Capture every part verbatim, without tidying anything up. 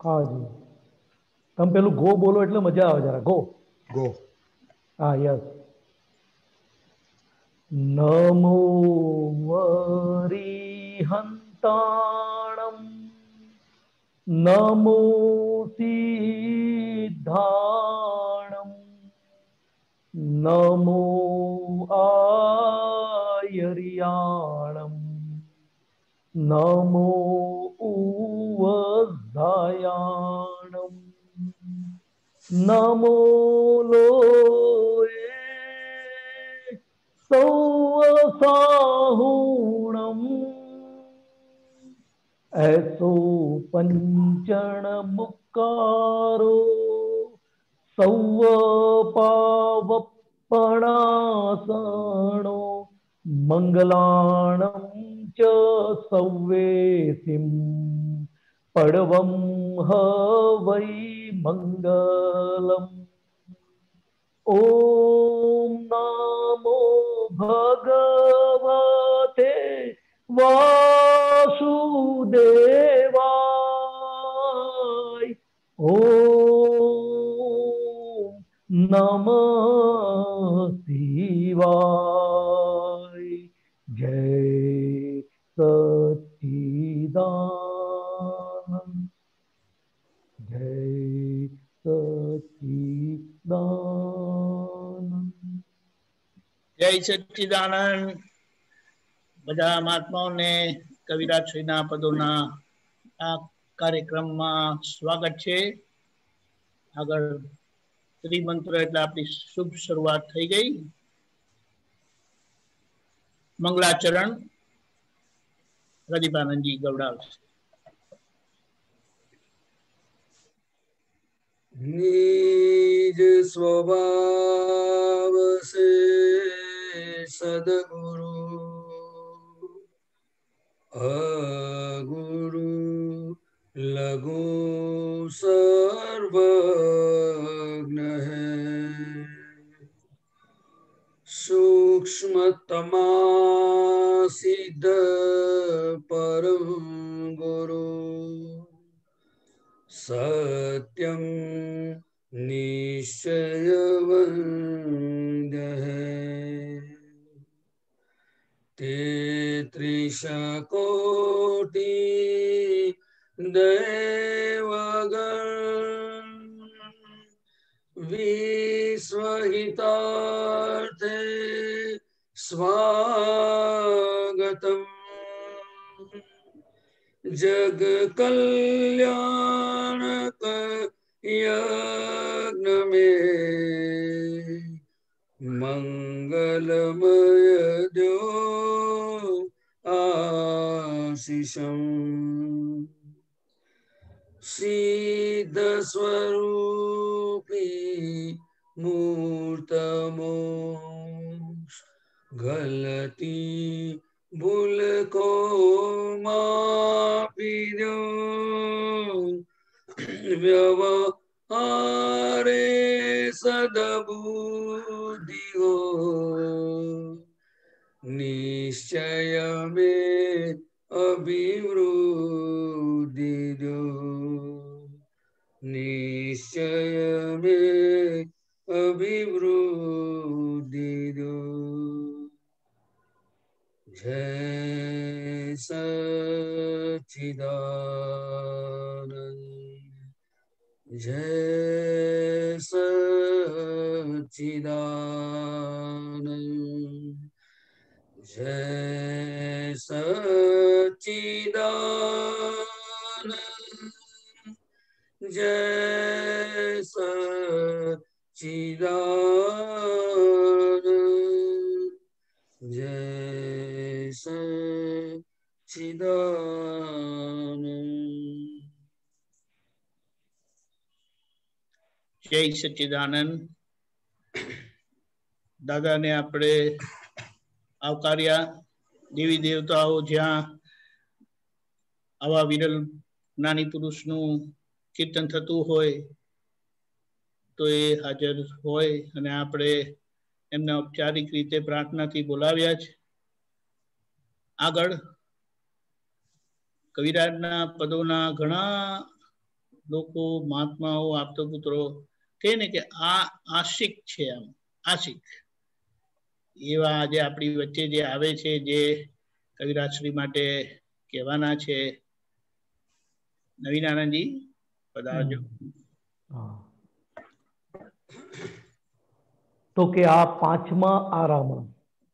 हाँ जी, तम पेलू गो बोलो એટલે મજા આવે જરા. Go go. હા યસ. નમો વરિહંતાણમ નમો સિદ્ધાણમ નમો આયર્યાણમ નમો ઉવધાયાણમ નમો લોએ સૌસાહુણમ ऐसो पंचण मुक्कारो सौव पावपणासणो मंगलाणं च सौवेसिं पडवं हवै मंगलम्. ओम नमो भगवते वासुदेवाय. ओम नमः शिवाय. जय सच्चिदानंद जय सच्चिदानंद. जय सच्चिदानंद. બધા મહાત્માઓને કવિરાજ શ્રીના પદોના આ કાર્યક્રમમાં સ્વાગત છે. આગળ ત્રિમંત્ર એટલે આપણી શુભ શરૂઆત થઈ ગઈ. મંગલાચરણ પ્રદીપાનંદજી ગવડાવશે. निज स्वभाव से सदगुरु अगुरु लघु सर्वज्ञ है. सूक्ष्मतमा सिद्ध परम गुरु सत्यम निश्चय वंद्य है. तेत्रिश कोटि देवगण विश्वहितार्थे स्वागतम्. जग कल्याणक यज्ञ में मंगलमय दो आशीषम्. सिद्ध स्वरूपी मूर्तमोक्ष गलती भूल को मापी दो. व्यवहारे सद्बुद्धि हो निश्चय में अभिवृद्धि दो. निश्चय में अभिवृद्धि दो. जय सच्चिदानंद जय सच्चिदानंद जय सच्चिदानंद जय सच्चिदानंद जय सच्चिदानंद. જય સચ્ચિદાનંદ. દાદાને આપણે આવકાર્યા. દેવી દેવતાઓ જ્યાં આવા વિરલ જ્ઞાની પુરુષનું કીર્તન થતું હોય તો એ હાજર હોય અને આપણે એમને ઔપચારિક રીતે પ્રાર્થનાથી બોલાવ્યા છે. આગળ કવિરાજના પદોના ઘણા લોકો મહાત્માઓ આપતો પુત્રો કહે ને કે આ આશિક છે, આમ આશિક એવા આજે આપણી વચ્ચે જે આવે છે, જે કવિરાજશ્રી માટે કહેવાના છે. નવીન આનંદજી પધારજો. તો કે આ પાંચમા આરામાં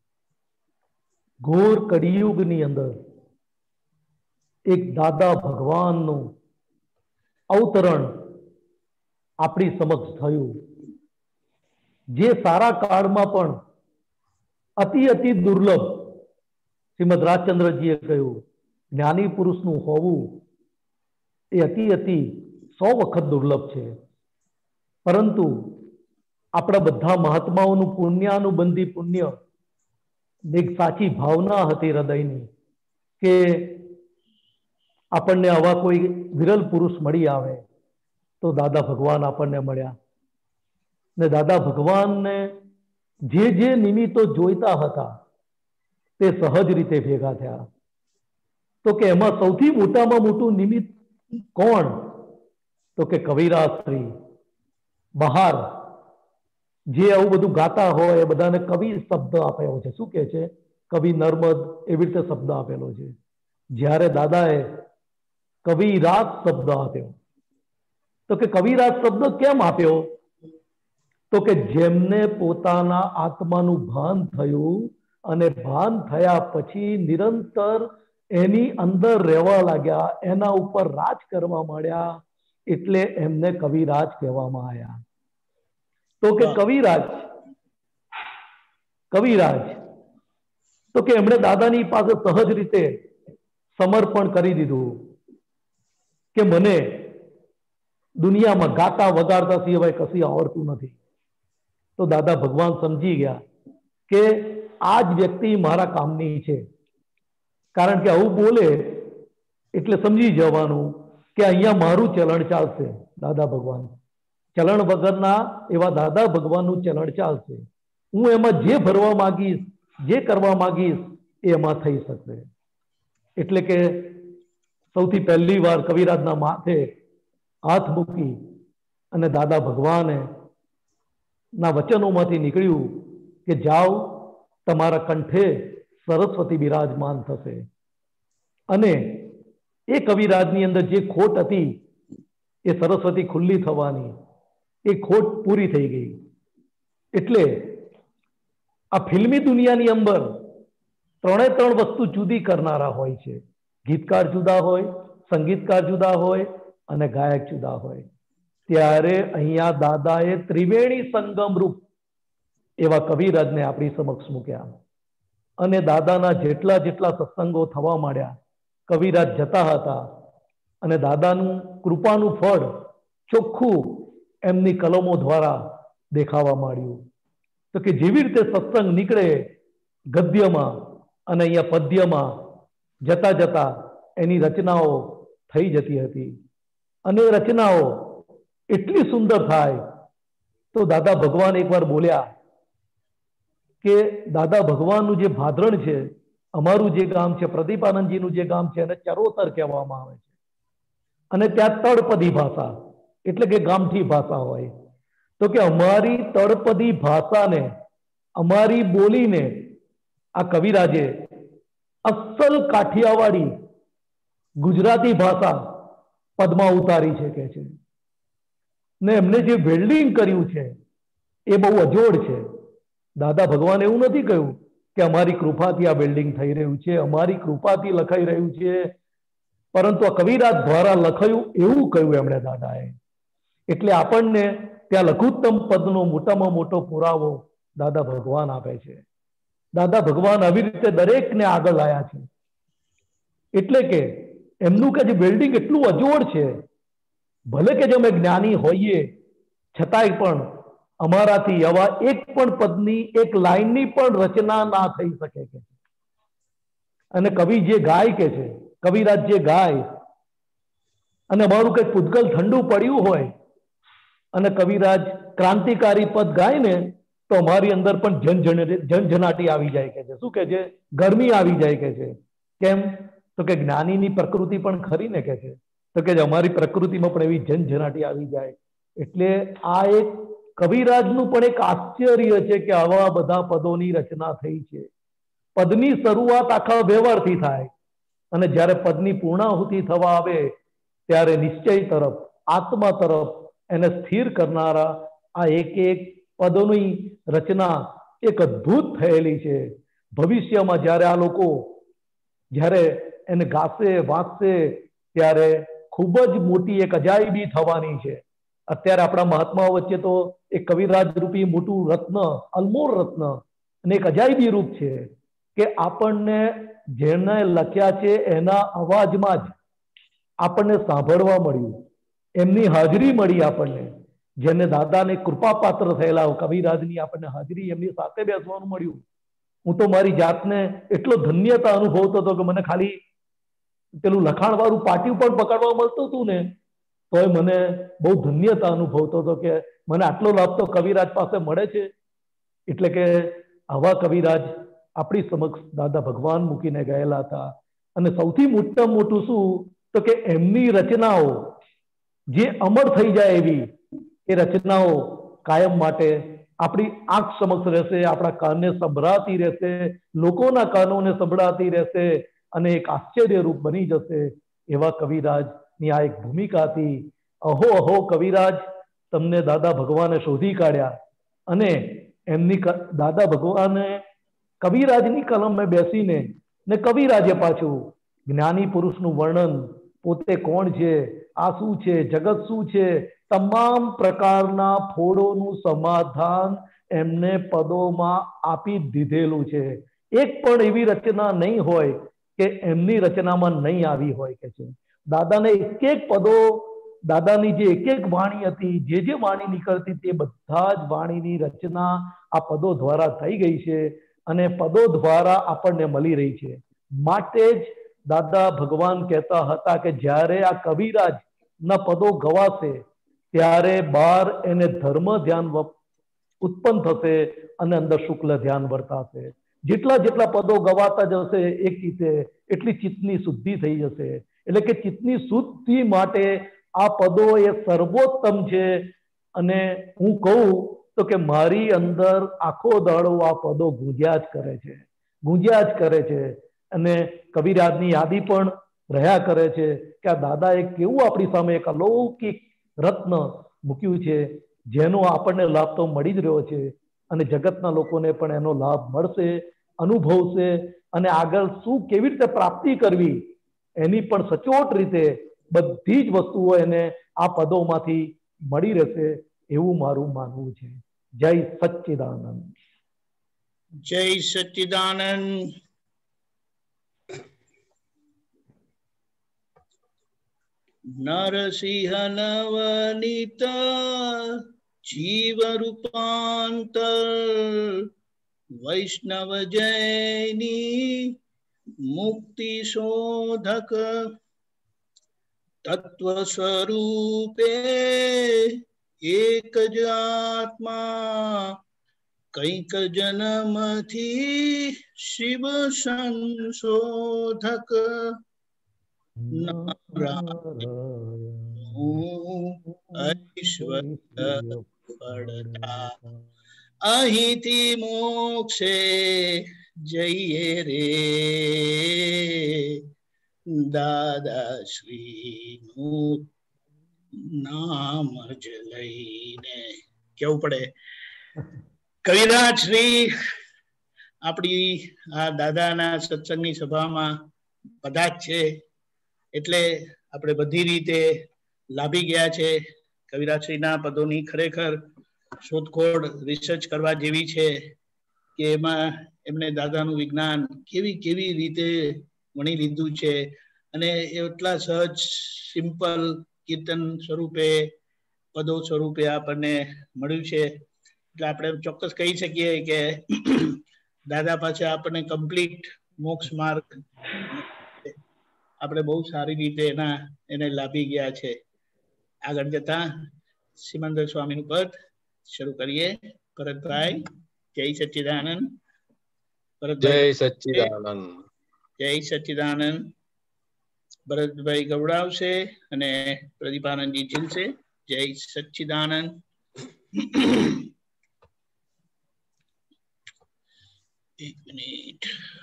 ઘોર કળિયુગની અંદર એક દાદા ભગવાનનું અવતરણ આપણી સમક્ષ થયું, જે સારા કાળમાં પણ અતિ અતિ દુર્લભ. શ્રીમદ રાજચંદ્રજીએ કહ્યું જ્ઞાની પુરુષનું હોવું એ અતિ અતિ સો વખત દુર્લભ છે. પરંતુ આપણા બધા મહાત્માઓનું પુણ્યાનુબંધી પુણ્ય એક સાચી ભાવના હતી હૃદયની કે આપણને આવા કોઈ વિરલ પુરુષ મળી આવે તો દાદા ભગવાન આપણને મળ્યા. ને દાદા ભગવાનને જે જે નિમિત્તો જોઈતા હતા તે સહજ રીતે ભેગા થયા. તો કે એમાં સૌથી મોટામાં મોટું નિમિત્ત કોણ? તો કે કવિરાજશ્રી. બહાર જે આવું બધું ગાતા હોય એ બધાને કવિ શબ્દ આપ્યો છે. શું કે છે? કવિ નર્મદ, એવી રીતે શબ્દ આપેલો છે. જ્યારે દાદાએ કવિરાજ શબ્દ આપ્યો, તો કે કવિરાજ શબ્દ કેમ આપ્યો? તો કે જેમને પોતાના આત્માનું ભાન થયું અને ભાન થયા પછી નિરંતર એની અંદર રહેવા લાગ્યા, એના ઉપર રાજ કરવા માંડ્યા, એટલે એમને કવિરાજ કહેવામાં આવ્યા. તો કે કવિરાજ કવિરાજ તો કે એમણે દાદાની પાસે સહજ રીતે સમર્પણ કરી દીધું કે મને દુનિયામાં ગાતા વગાડતા સિવાય કશું આવડતું નથી. તો દાદા ભગવાન સમજી ગયા કે આ જ વ્યક્તિ મારા કામની છે. કારણ કે આવું બોલે એટલે સમજી જવાનું કે અહીંયા મારું ચલણ ચાલશે. દાદા ભગવાન ચલણ વગરના એવા દાદા ભગવાનનું ચલણ ચાલશે. હું એમાં જે ભરવા માંગીશ, જે કરવા માંગીશ એ એમાં થઈ શકશે. એટલે કે સૌથી પહેલી વાર કવિરાજના માથે હાથ મૂકી અને દાદા ભગવાને ના વચનોમાંથી નીકળ્યું કે જાઓ, તમારા કંઠે સરસ્વતી બિરાજમાન થશે. અને એ કવિરાજની અંદર જે ખોટ હતી એ સરસ્વતી ખુલ્લી થવાની, એ ખોટ પૂરી થઈ ગઈ. એટલે આ ફિલ્મી દુનિયાની અંદર ત્રણે ત્રણ વસ્તુ જુદી કરનારા હોય છે. ગીતકાર જુદા હોય, સંગીતકાર જુદા હોય અને ગાયક જુદા હોય. ત્યારે અહીંયા દાદાએ ત્રિવેણી સંગમ રૂપ એવા કવિરાજને આપણી સમક્ષ મૂક્યા. અને દાદાના જેટલા જેટલા સત્સંગો થવા માંડ્યા, કવિરાજ જતા હતા અને દાદાનું કૃપાનું ફળ ચોખ્ખું એમની કલમો દ્વારા દેખાવા માંડ્યું. તો કે જેવી રીતે સત્સંગ નીકળે ગદ્યમાં અને અહીંયા પદ્યમાં જતા જતા એની રચનાઓ થઈ જતી હતી. અને રચનાઓ એટલી સુંદર થાય તો દાદા ભગવાન એકવાર બોલ્યા કે દાદા ભગવાનનું જે ભાદરણ છે, અમારું જે ગામ છે, પ્રદીપાનંદજીનું જે ગામ છે, એને ચરોતર કહેવામાં આવે છે. અને ત્યાં તળપદી ભાષા એટલે કે ગામઠી ભાષા હોય. તો કે અમારી તળપદી ભાષાને, અમારી બોલીને આ કવિરાજે અસલ કાઠિયાવાડી ગુજરાતી ભાષા પદમાં ઉતારી છે કે છે. ને એમને જે વેલ્ડિંગ કર્યું છે એ બહુ અજોડ છે. દાદા ભગવાન એવું નથી કહ્યું કે અમારી કૃપાથી આ બિલ્ડિંગ થઈ રહ્યું છે, અમારી કૃપાથી લખાઈ રહ્યું છે, પરંતુ આ કવિરાજ દ્વારા લખાયું એવું કહ્યું એમણે દાદાએ. એટલે આપણને ત્યાં લઘુત્તમ પદનો મોટામાં મોટો પુરાવો દાદા ભગવાન આપે છે. દાદા ભગવાન આવી રીતે દરેકને આગળ લાયા છે. એટલે કે એમનું કે જે બિલ્ડિંગ એટલું અજોડ છે, ભલે કે જો અમે જ્ઞાની હોઈએ છતાંય પણ અમારાથી આવા એક પણ પદની, એક લાઈનની પણ રચના ના થઈ શકે કે. અને કવિ જે ગાય કે છે, કવિરાજ જે ગાય, અને અમારું કંઈક પૂતગલ ઠંડુ પડ્યું હોય અને કવિરાજ ક્રાંતિકારી પદ ગાય ને તો અમારી અંદર પણ જનજન જનજનાટી આવી જાય કે છે. શું કે છે? ગરમી આવી જાય કે છે. કેમ? તો કે જ્ઞાનીની પ્રકૃતિ પણ ખરી ને કે છે. તો કે અમારી પ્રકૃતિમાં પણ એવી ઝંઝનાટી આવી જાય. એટલે આ એક કવિરાજનું પણ એક આશ્ચર્ય છે કે આવા બધા પદોની રચના થઈ છે. પદની શરૂઆત આખા વ્યવહારથી થાય અને જ્યારે પદની પૂર્ણાહુતિ થવા આવે ત્યારે નિશ્ચય તરફ, આત્મા તરફ એને સ્થિર કરનારા આ એક એક પદોની રચના એક અદ્ભુત થયેલી છે. ભવિષ્યમાં જ્યારે આ લોકો જ્યારે એને ગાશે વાંચશે ત્યારે ખૂબ જ મોટી એક અજાયબી થવાની છે. અત્યારે આપણા મહાત્માઓ વચ્ચે તો એક કવિરાજ રૂપી મોટું રત્ન, અલમોર રત્ન અને એક અજાયબી રૂપ છે કે આપણને જેને લખ્યા છે એના અવાજમાં જ આપણને સાંભળવા મળ્યું, એમની હાજરી મળી આપણને. જેને દાદાને કૃપાપાત્ર થયેલા કવિરાજની આપણને હાજરી એમની સાથે બેસવાનું મળ્યું. હું તો મારી જાતને એટલો ધન્યતા અનુભવતો હતો કે મને ખાલી પેલું લખાણ વાળું પાટિયું પણ પકડવા મળતું હતું ને તોય મને બહુ ધન્યતા અનુભવતો હતો કે મને આટલો લાભ તો કવિરાજ પાસે મળે છે. એટલે કે આવા કવિરાજ આપણી સમક્ષ દાદા ભગવાન મૂકીને ગયેલા હતા. અને સૌથી મોટામાં મોટું શું તો કે એમની રચનાઓ જે અમર થઈ જાય એવી એ રચનાઓ કાયમ માટે આપણી આંખ સમક્ષ રહેશે, આપણા કાનને સંભળાતી રહેશે, લોકોના કાનોને સંભળાતી રહેશે અને એક આશ્ચર્યરૂપ બની જશે. એવા કવિરાજની આ એક ભૂમિકા હતી. અહો અહો કવિરાજ તમને દાદા ભગવાને શોધી કાઢ્યા અને એમની દાદા ભગવાને કવિરાજની કલમે બેસીને ને કવિરાજે પાછું જ્ઞાની પુરુષનું વર્ણન, પોતે કોણ છે, આ શું છે, જગત શું છે, તમામ પ્રકારના ફોડોનું સમાધાન એમને પદોમાં આપી દીધેલું છે. એક પણ એવી રચના નહીં હોય કે એમની રચનામાં નહીં આવી હોય કે છે. દાદાને એક એક પદો, દાદાની જે એક એક વાણી હતી, જે જે વાણી નીકળતી તે બધા જ વાણીની રચના આ પદો દ્વારા થઈ ગઈ છે અને પદો દ્વારા આપણને મળી રહી છે. માટે જ દાદા ભગવાન કહેતા હતા કે જ્યારે આ કવિરાજ ના પદો ગવાશે ત્યારે બહાર એને ધર્મ ધ્યાન ઉત્પન્ન થશે અને અંદર શુક્લ ધ્યાન વર્તાશે. જેટલા જેટલા પદો ગવાતા જશે એક રીતે એટલી ચિત્તની શુદ્ધિ થઈ જશે. એટલે કે ચિત્તની શુદ્ધિ માટે આ પદો એ સર્વોત્તમ છે. અને હું કહું તો કે મારી અંદર આખો દાડો આ પદો ગુંજ્યા જ કરે છે, ગુંજ્યા જ કરે છે. અને કવિરાજની યાદી પણ રહ્યા કરે છે કે આ દાદાએ કેવું આપણી સામે એક અલૌકિક રત્ન મૂક્યું છે જેનો આપણને લાભ તો મળી જ રહ્યો છે અને જગતના લોકોને પણ એનો લાભ મળશે, અનુભવશે અને આગળ શું કેવી રીતે પ્રાપ્તિ કરવી એની પણ સચોટ રીતે બધી જ વસ્તુઓ એને આ પદોમાંથી મળી રહેશે એવું મારું માનવું છે. જય સચ્ચિદાનંદ. જય સચ્ચિદાનંદ. નરસિંહ નવનીત જીવ રૂપાંતર વૈષ્ણવ જૈની મુક્તિ શોધક તત્વ સ્વરૂપે એક જ આત્મા કઈક જન્મથી શિવ સંશોધક ઐશ્વર્ય પડતા અહીંથી મોક્ષે જઈએ રે દાદા શ્રી નું નામ જ લઈને કેવું પડે. કવિરાજ શ્રી આપણી આ દાદાના સત્સંગની સભામાં બધા જ છે એટલે આપણે બધી રીતે લાભી ગયા છે. કવિરાજશ્રીના પદોની ખરેખર શોધખોળ રિસર્ચ કરવા જેવી છે કે એમાં એમને દાદાનું વિજ્ઞાન કેવી કેવી રીતે વણી લીધું છે અને એટલા સહજ સિમ્પલ કીર્તન સ્વરૂપે પદો સ્વરૂપે આપણને મળ્યું છે. એટલે આપણે ચોક્કસ કહી શકીએ કે દાદા પાસે આપણને કમ્પ્લીટ મોક્ષ માર્ગ આપણે બહુ સારી રીતે એના એને લાભી ગયા છે. આગળ જતા સિમંદર સ્વામીનું પદ શરૂ કરીએ. ભરતભાઈ. જય સચ્ચિદાનંદ. જય સચ્ચિદાનંદ. જય સચ્ચિદાનંદ. ભરતભાઈ ગવડાવશે અને પ્રદીપાનંદજી ઝીલશે. જય સચ્ચિદાનંદ. એક મિનિટ.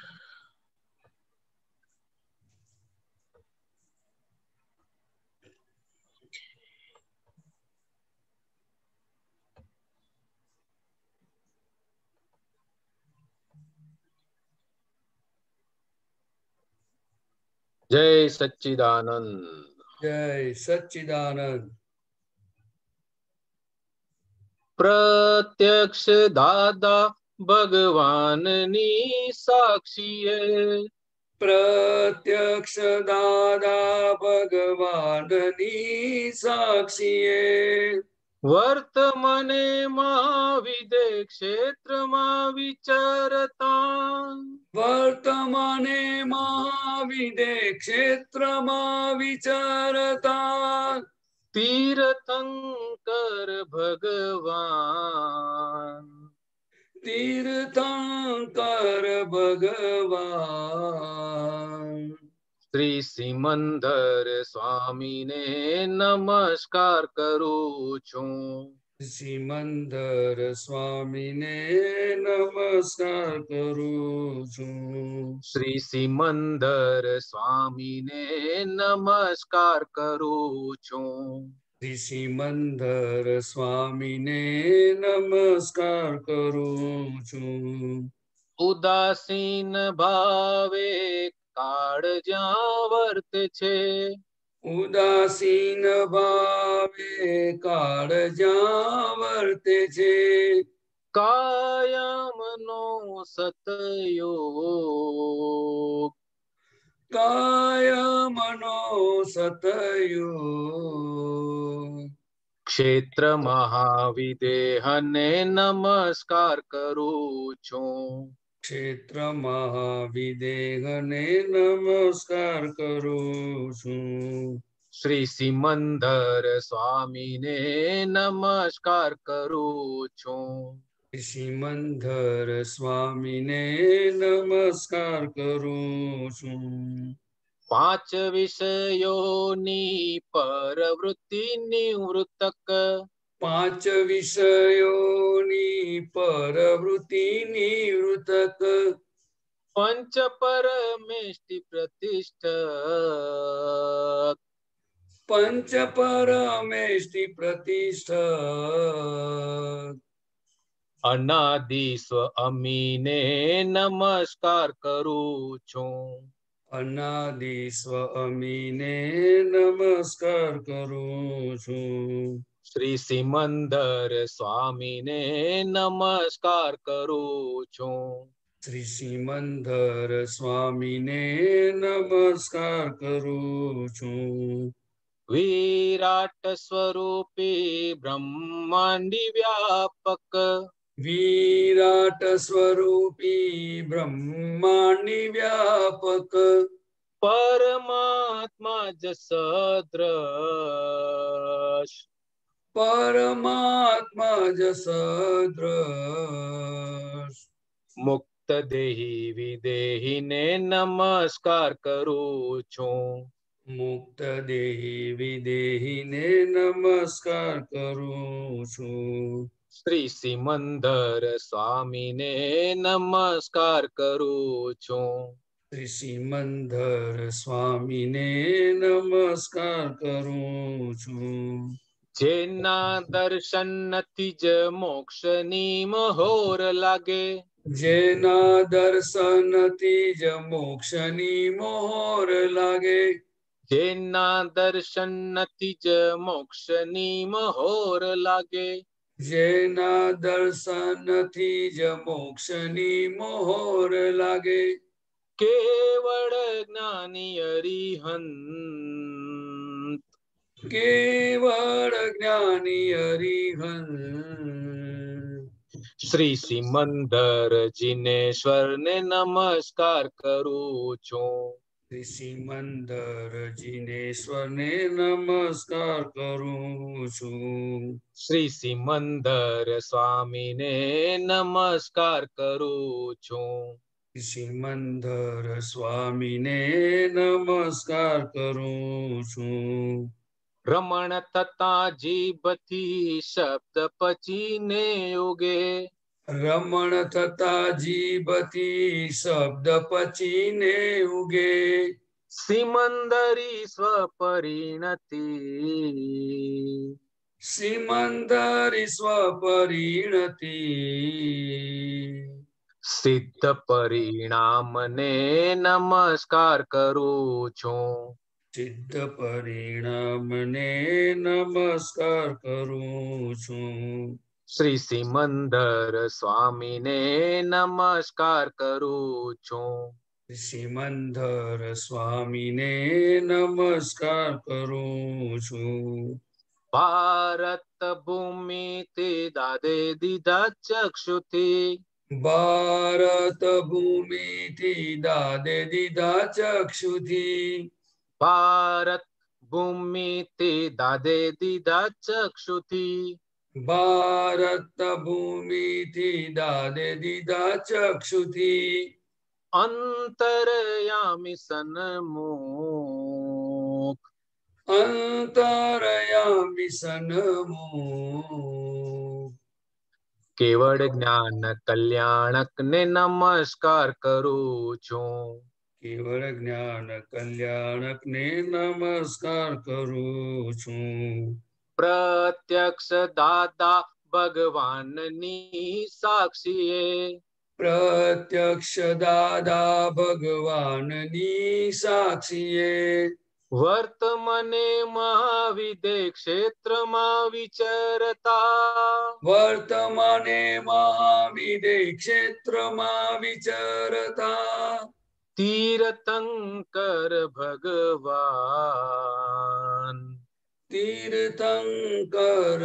જય સચ્ચિદાનંદ. જય સચ્ચિદાનંદ. પ્રત્યક્ષ દાદા ભગવાનની સાક્ષીએ, પ્રત્યક્ષ દાદા ભગવાનની સાક્ષીએ, વર્તમાને મહાવિદે ક્ષેત્રમાં વિચરતા, વર્તમાને મહાવિદે ક્ષેત્રમાં વિચરતા, તીર્થંકર ભગવાન, તીર્થંકર ભગવાન, શ્રી સિમંદર સ્વામીને નમસ્કાર કરું છું. સિમંદર સ્વામીને નમસ્કાર કરું છું. શ્રી સિમંદર સ્વામીને નમસ્કાર કરું છું. શ્રી સિમંદર સ્વામીને નમસ્કાર કરું છું. ઉદાસીન ભાવે કાળ જ્યાં વર્તે છે, ઉદાસીન ભાવે કાળ જ્યાં વર્તે છે, કાયમનો સતયોગ, કાયમનો સતયોગ, ક્ષેત્ર મહાવિદેહને નમસ્કાર કરું છું. ક્ષેત્ર મહાવિદેહને નમસ્કાર કરું છું. શ્રી સિમંદર સ્વામીને નમસ્કાર કરું છું. સિમંદર સ્વામીને નમસ્કાર કરું છું. પાંચ વિષયોની પરવૃત્તિ નિવૃત્તક, પાંચ વિષયોની પરવૃત્તિ નિવૃત્તક, પંચ પરમેષ્ટિ પ્રતિષ્ઠક, પંચ પરમેષ્ટિ પ્રતિષ્ઠક, અનાદિ સ્વ અમીને નમસ્કાર કરું છું. અનાદિ સ્વ અમીને નમસ્કાર કરું છું. શ્રી સિમંદર સ્વામીને નમસ્કાર કરું છું. શ્રી સિમંદર સ્વામીને નમસ્કાર કરું છું. વિરાટ સ્વરૂપી બ્રહ્માંડી વ્યાપક, વિરાટ સ્વરૂપી બ્રહ્માંડી વ્યાપક, પરમાત્મા જ સદ્રશ, પરમાત્મા જ સદ્રશ, મુક્ત દેહી વિદેહીને નમસ્કાર કરું છું. મુક્ત દેહી વિદેહીને નમસ્કાર કરું છું. શ્રી સિમંદર સ્વામીને નમસ્કાર કરું છું. શ્રી સિમંદર સ્વામીને નમસ્કાર કરું છું. જેના દર્શનથી જ મોક્ષની મહોર લાગે, જેના દર્શનથી જ મોક્ષની મહોર લાગે, જેના દર્શનથી જ મોક્ષની મહોર લાગે, જેના દર્શનથી જ મોક્ષની મહોર લાગે, કેવળ જ્ઞાની અરિહંત, કેવળ જ્ઞાની અરિહંત, શ્રી સિમંદર જીનેશ્વરને નમસ્કાર કરું છું. શ્રી સિમંદર જીનેશ્વરને નમસ્કાર કરું છું. શ્રી સિમંદર સ્વામીને નમસ્કાર કરું છું. સિમંદર સ્વામીને નમસ્કાર કરું છું. રમણ થતા જીભથી શબ્દ પચીને ઉગે, રમણ થતા જીભથી શબ્દ પચીને ઉગે, સિમંદરી સ્વપરિણતિ, સિમંદરી સ્વપરિણતિ, સિદ્ધ પરિણામને નમસ્કાર કરું છું. સિદ્ધ પરિણામને નમસ્કાર કરું છું. શ્રી સિમંદર સ્વામીને નમસ્કાર કરું છું. સિમંદર સ્વામીને નમસ્કાર કરું છું. ભારત ભૂમિ તે દાદે દીધા ચક્ષુથી, ભારત ભૂમિથી દાદે દીધા ચક્ષુથી, ભારત ભૂમિ તે દાદે દીધા ચક્ષુથી, ભારત ભૂમિથી દાદે દીધા ચક્ષુથી, અંતરયામી સન્મુખ, અંતરયામી સન્મુખ, કેવળ જ્ઞાન કલ્યાણક ને નમસ્કાર કરું છું. કેવળ જ્ઞાન કલ્યાણક ને નમસ્કાર કરું છું. પ્રત્યક્ષ દાદા ભગવાનની સાક્ષીએ, પ્રત્યક્ષ દાદા ભગવાનની સાક્ષીએ, વર્તમાને મહાવિદે ક્ષેત્રમાં વિચરતા, વર્તમાને મહાવિદે ક્ષેત્રમાં વિચરતા, તીર્થંકર ભગવાન, તીર્થંકર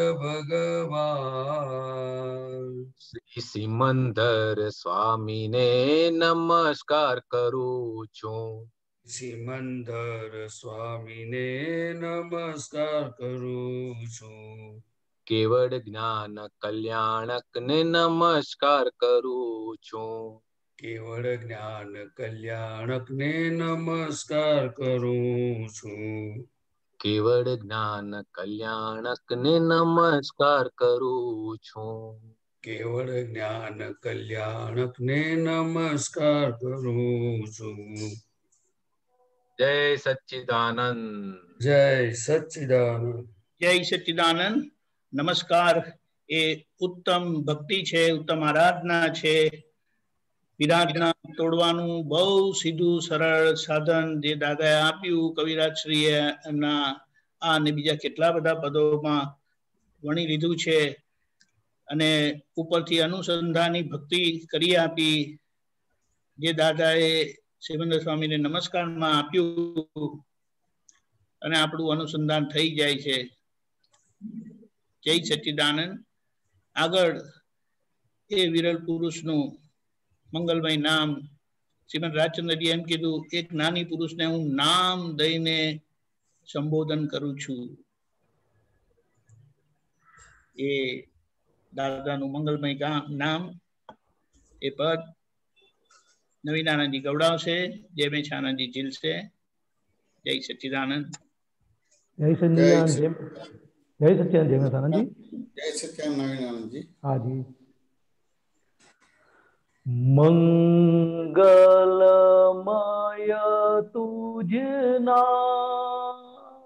ભગવાન, શ્રી સિમંદર સ્વામીને નમસ્કાર કરું છું. સિમંદર સ્વામીને નમસ્કાર કરું છું. કેવળ જ્ઞાન કલ્યાણક ને નમસ્કાર કરું છું. કેવળ જ્ઞાન કલ્યાણક ને નમસ્કાર કરું છું. કેવળ જ્ઞાન કલ્યાણક ને નમસ્કાર કરું છું. કેવળ જ્ઞાન કલ્યાણક ને નમસ્કાર કરું છું. જય સચ્ચિદાનંદ, જય સચ્ચિદાનંદ, જય સચ્ચિદાનંદ. નમસ્કાર. એ ઉત્તમ ભક્તિ છે, ઉત્તમ આરાધના છે. વિરાધના તોડવાનું બહુ સીધું સરળ સાધન જે દાદાએ આપ્યું, કવિરાજશ્રીએ એમના આ અને બીજા કેટલા બધા પદોમાં વણી લીધું છે અને ઉપરથી અનુસંધાની ભક્તિ કરી આપી. જે દાદાએ સિમંદર સ્વામીને નમસ્કારમાં આપ્યું અને આપણું અનુસંધાન થઈ જાય છે. જય સચ્ચિદાનંદ. આગળ એ વિરલ પુરુષનું મંગલમય નામ શ્રીમદ રાજચંદ્રજી એમ કીધું, એક નાની પુરુષને હું નામ દઈને સંબોધન કરું છું. એ દાદાનું મંગલમય નામ, એ પદ નવીનાનંદજી ગવડાવશે, જય મેછાનંદજી ઝીલશે. જય સચ્ચિદાનંદ. જય સચ્ચિદાનંદ. જય સચ્ચિદાનંદ. જય મેથાનંદજી. જય સચ્ચિદાનંદ નવીનાનંદજી. હાજી. મંગલમય તુજે નામ,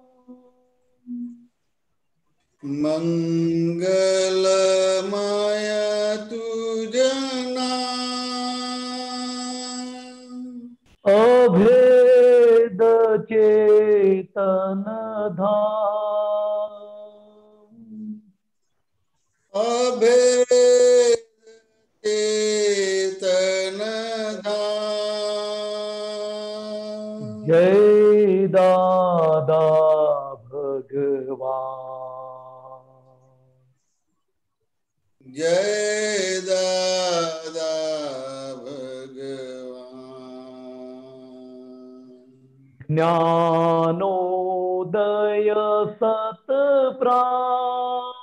મંગલમય તુજ નામ, અભેદ ચેતન ધામ, અભેદ ચેતન ધામ, જય દાદા ભગવાન, જય દાદા ભગવાન, જ્ઞાનોદય સતપ્રાણ,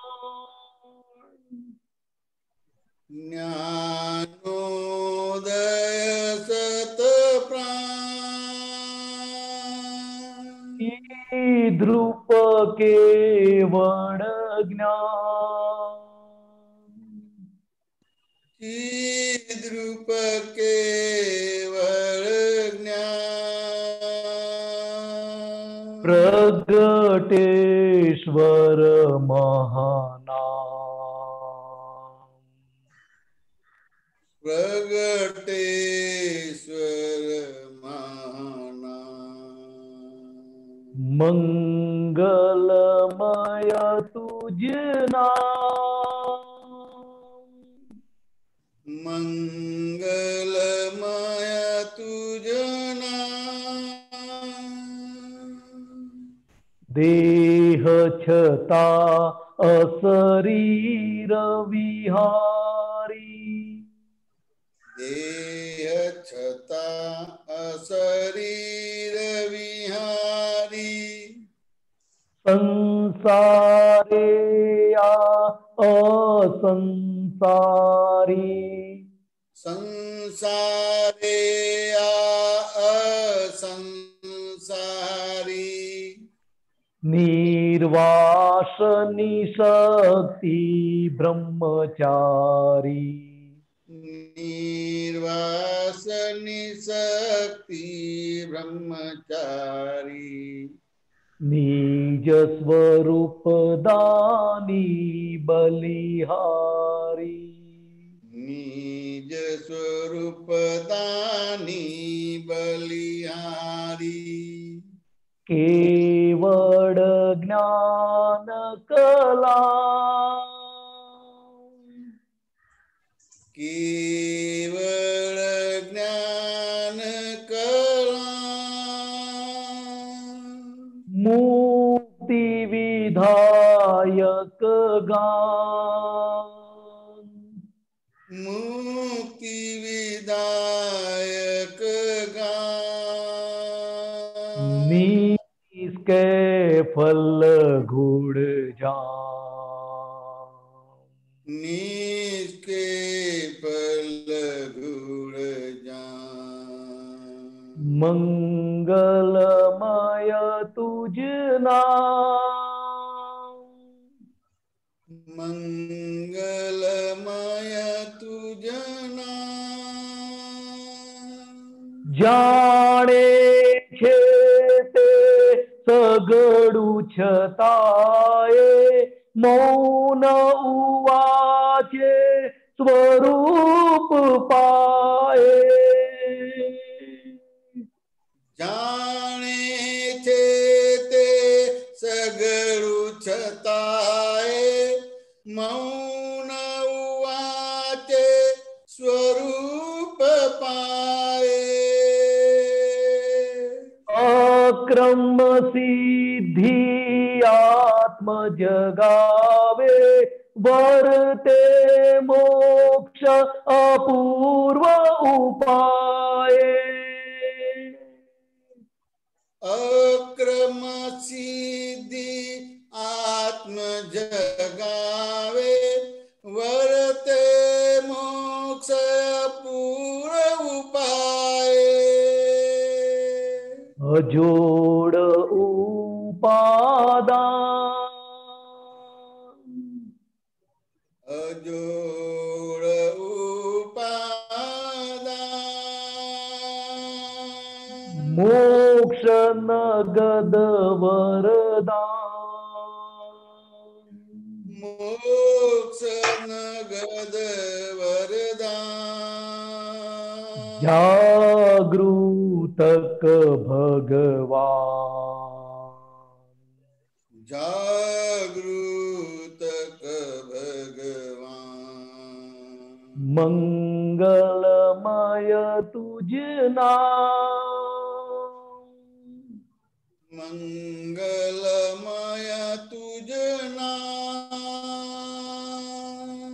જ્ઞાનોદય चिद्रूप केवल ज्ञान चिद्रूप केवल ज्ञान प्रगटेश्वर महानाम प्रगटेश्वर महानाम मंगलमय तुझ नाम मंगलमय तुझ नाम देह छता अशरीर विहारी देह छता अशरीर विहारी संसारे आ असंसारी संसारे आ असंसारी निर्वासनी शक्ति ब्रह्मचारी निर्वासनी शक्ति ब्रह्मचारी निज स्वरूप दानी बलिहारी निज स्वरूप दानी बलिहारी केवल ज्ञान कला केवल ज्ञान कला मुक्ति विधायक गान मुक्ति विदायक गान निष्के फल गुण जान निष्के फल गुण जान मंगलमय तुझ नाम मंगलमय तुझ नाम जाने छे ते सगळु छताये मौन उवाचे स्वरूप पाए जाने छे ते सगळु छताये मौन उवाचे स्वरूप पाए अक्रम सिद्धि आत्म जगावे वर्ते मोक्ष अपूर्व उपाये अक्रम सिद्धि आत्म जगावे वर्ते मोक्ष पूर्ण उपाये अजोड़ उपादान अजोड़ उपादान मोक्ष नगद वरदान मोक्ष नगद वरदान जागृतक भगवान जागृतक भगवान मंगलमय तुझ नाम मंगलमय तुझ नाम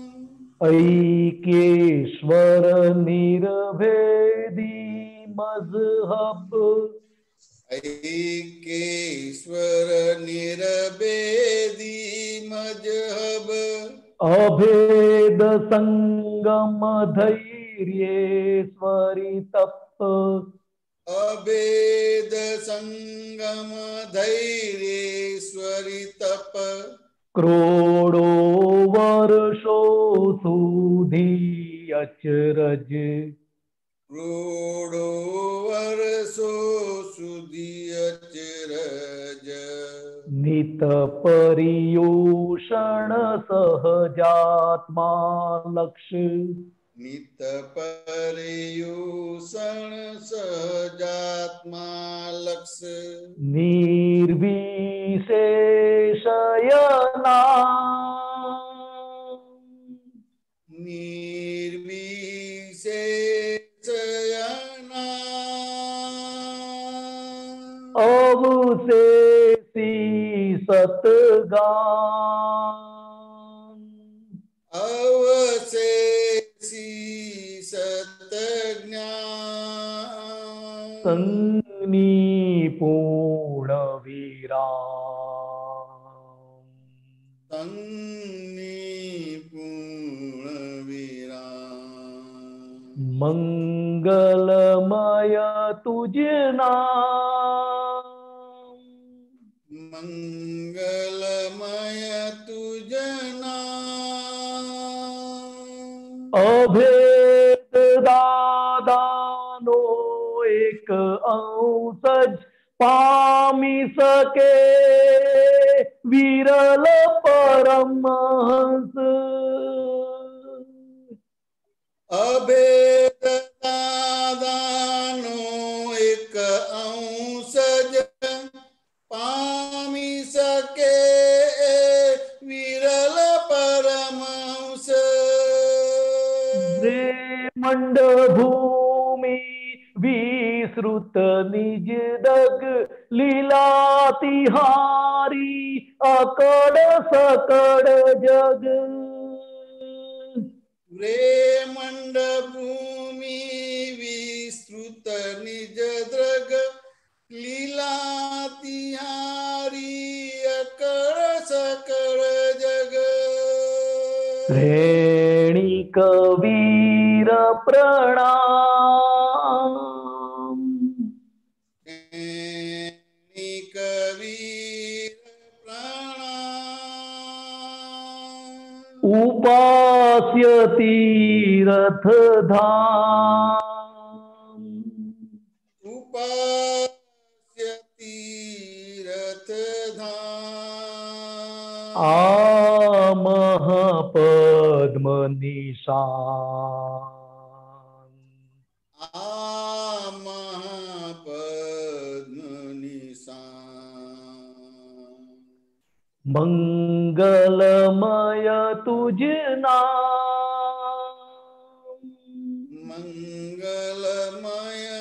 ऐकेश्वर निर्भेदी मजहब ऐकेश्वर निरभेदी मजहब अभेद संगम धैर्येश्वरी तप अभेद संगम धैर्येश्वरी तप करोड़ो वर्षो સુધી અચરજ કરોડો વર્ષો સુધી અચરજ નિત પર્યુષણ સહજાત્મા લક્ષ નિત પર્યુષણ સહજાત્મા લક્ષ નિર્વિશેષયના નિર્વિશેષયના અવશેષી સતગાન અવશેષી સતજ્ઞાન સંગની પૂર્ણ વિરામ સંગની પૂર્ણ વિરામ મંગલમય તુજના મંગલમય તુજના અભેદ દાદાનો એક અંશ પામી શકે વિરલ પરમહંસ અભેદ દાદાનો એક અંશ જ પામી શકે વિરલ પરમહંસ મંડ ભૂમિ વિશ્રુત નિજ દગ લીલા તિહારી અકડ સકડ જગ રેમંડ ભૂમિ વિસ્તૃત નિજ દ્રગ લીલા તિહારી અકળ સકળ જગ શ્રેણી કવીર પ્રણામ શ્રેણી કવીર પ્રણામ ઉપાસ્ય તીરથ ધામ ઉપાસ્ય તીરથ ધામ આ મહાપદ્મ નિશાન આ મહાપદ્મ નિશાન મંગલમય તુજના મંગલમય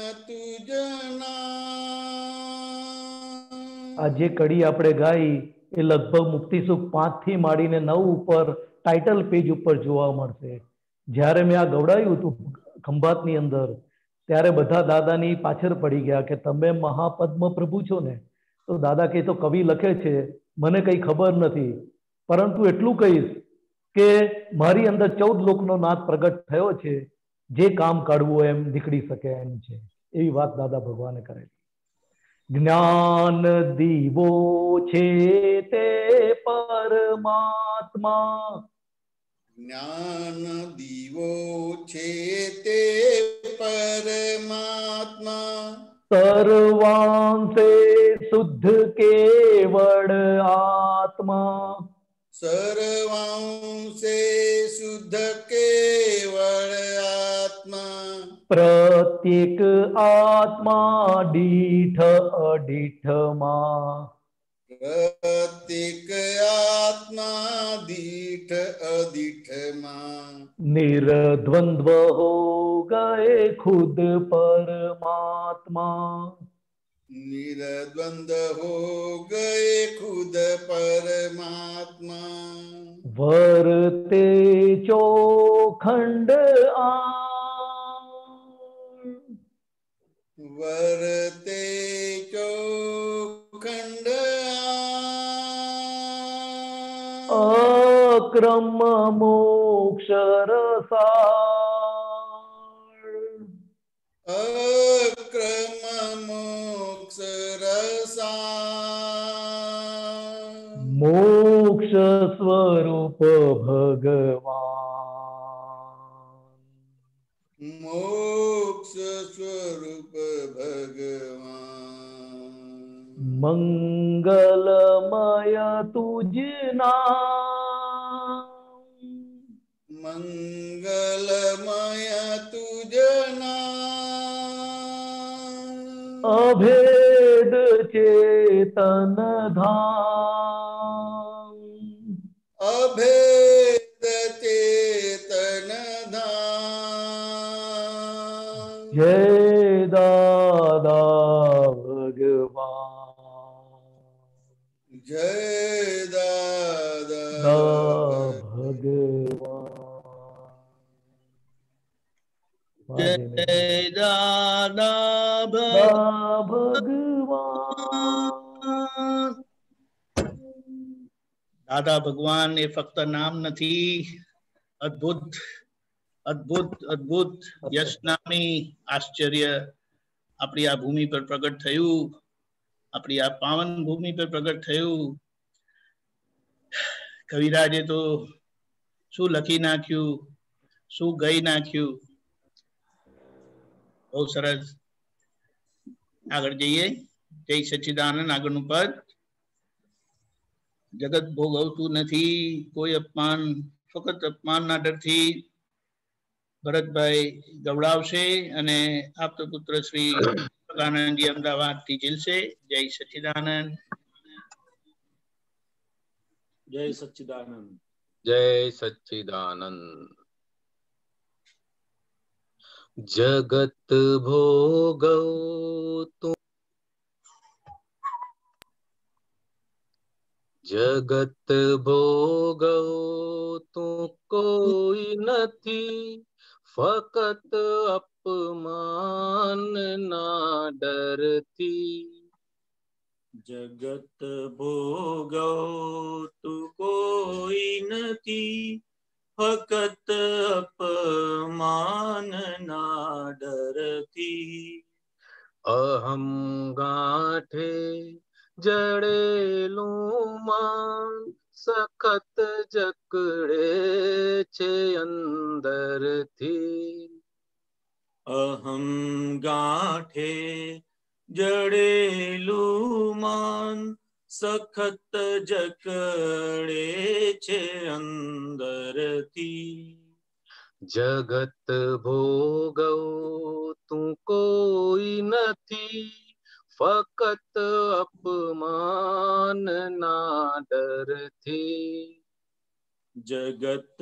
તુજના આ જે કડી આપણે ગાઈ એ લગભગ મુક્તિ સુખ પાંચ થી માંડીને નવ ઉપર ટાઇટલ પેજ ઉપર જોવા મળશે. જ્યારે મેં આ ગવડાવ્યું હતું ખંભાતની અંદર ત્યારે બધા દાદાની પાછળ પડી ગયા કે તમે મહાપદ્મ પ્રભુ છો ને. તો દાદા કહે તો કવિ લખે છે મને કઈ ખબર નથી, પરંતુ એટલું કહીશ કે મારી અંદર ચૌદ લોકનો નાદ પ્રગટ થયો છે, જે કામ કાઢવું એમ નીકળી શકે એમ છે. એવી વાત દાદા ભગવાને કરેલી. જ્ઞાન દીવો છે તે પરમાત્મા જ્ઞાન દીવો છે તે પરમાત્મા સર્વાંશે શુદ્ધ કેવળ આત્મા સર્વાંશે શુદ્ધ કેવળ આત્મા પ્રત્યેક આત્મા દીઠ અડીઠમાં પ્રત્યેક આત્મા દીઠ અદીઠમાં નિર્દ્વંદ્વ હો ગયે ખુદ પરમાત્મા નિર્દ્વંદ હો ગયે ખુદ પરમાત્મા વર્તે ચોખંડ આ વર્તે ચોખંડ અક્રમ મોક્ષ રસાળ क्रम मोक्ष रसा मोक्ष स्वरूप भगवान मोक्ष स्वरूप भगवान मंगलमय तुझ नाम मंगलमय तुझ नाम अभेद चेतन धाम अभेद चेतन धाम जय दादा भगवान जय दादा दा भगवान जय दादा दा ભગવાન દાદા ભગવાન એ ફક્ત નામ નથી, અદ્ભુત અદ્ભુત અદ્ભુત યશનામી આશ્ચર્ય આપણી આ ભૂમિ પર પ્રગટ થયું, આપણી આ પાવન ભૂમિ પર પ્રગટ થયું. કવિરાજે તો શું લખી નાખ્યું, શું ગઈ નાખ્યું. બહુ સરસ. આગળ જઈએ. જય સચ્ચિદાનંદ. આગળનું પદ. જગત ભોગવતું નથી કોઈ અપમાન, ફક્ત અપમાનના ડરથી ભરતભાઈ ગવડાવશે અને આપતો પુત્ર શ્રી આનંદજી અમદાવાદથી ઝીલશે. જય સચ્ચિદાનંદ. જય સચ્ચિદાનંદ. જય સચ્ચિદાનંદ. जगत भोगवतु जगत भोगवतु कोई નથી, ફકત અપમાન ના ડરથી. જગત ભોગવતું કોઈ નથી, ફકત અપમાન ના ડરથી. અહમ ગાંઠે જડેલું માન સખત જકડે છે અંદરથી. અહમ ગાંઠે જડેલું માન સખત જકડે છે અંદરથી. જગત ભોગવતું કોઈ નથી, ફકત અપમાન ના ડરથી. જગત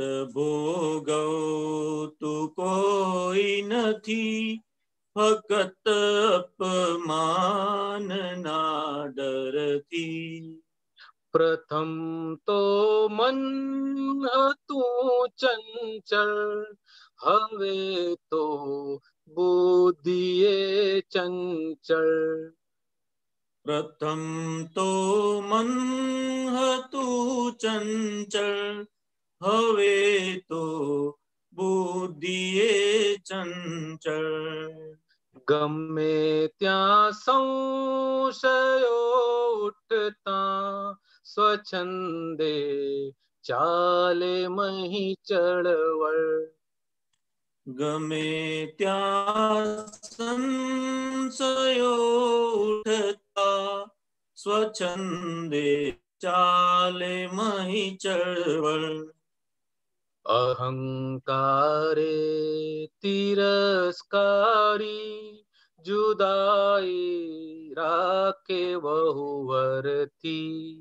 ભોગવતું કોઈ નથી, ફકત અપમાન ના ડરથી. પ્રથમ તો મન હતું ચંચળ, હવે તો બુદ્ધિએ ચંચળ. પ્રથમ તો મન હતું ચંચળ, હવે તો બુદ્ધિએ ચંચળ. ગમે ત્યાં સંશયો ઉઠતા, સ્વચ્છંદે ચાલે મહી ચળવળ. ગમે ત્યાં સંશયો ઉઠતા, સ્વચ્છંદે ચાલે મહી ચળવળ. અહંકારે તિરસ્કારી, જુદાઈ રાખે વહુવરથી.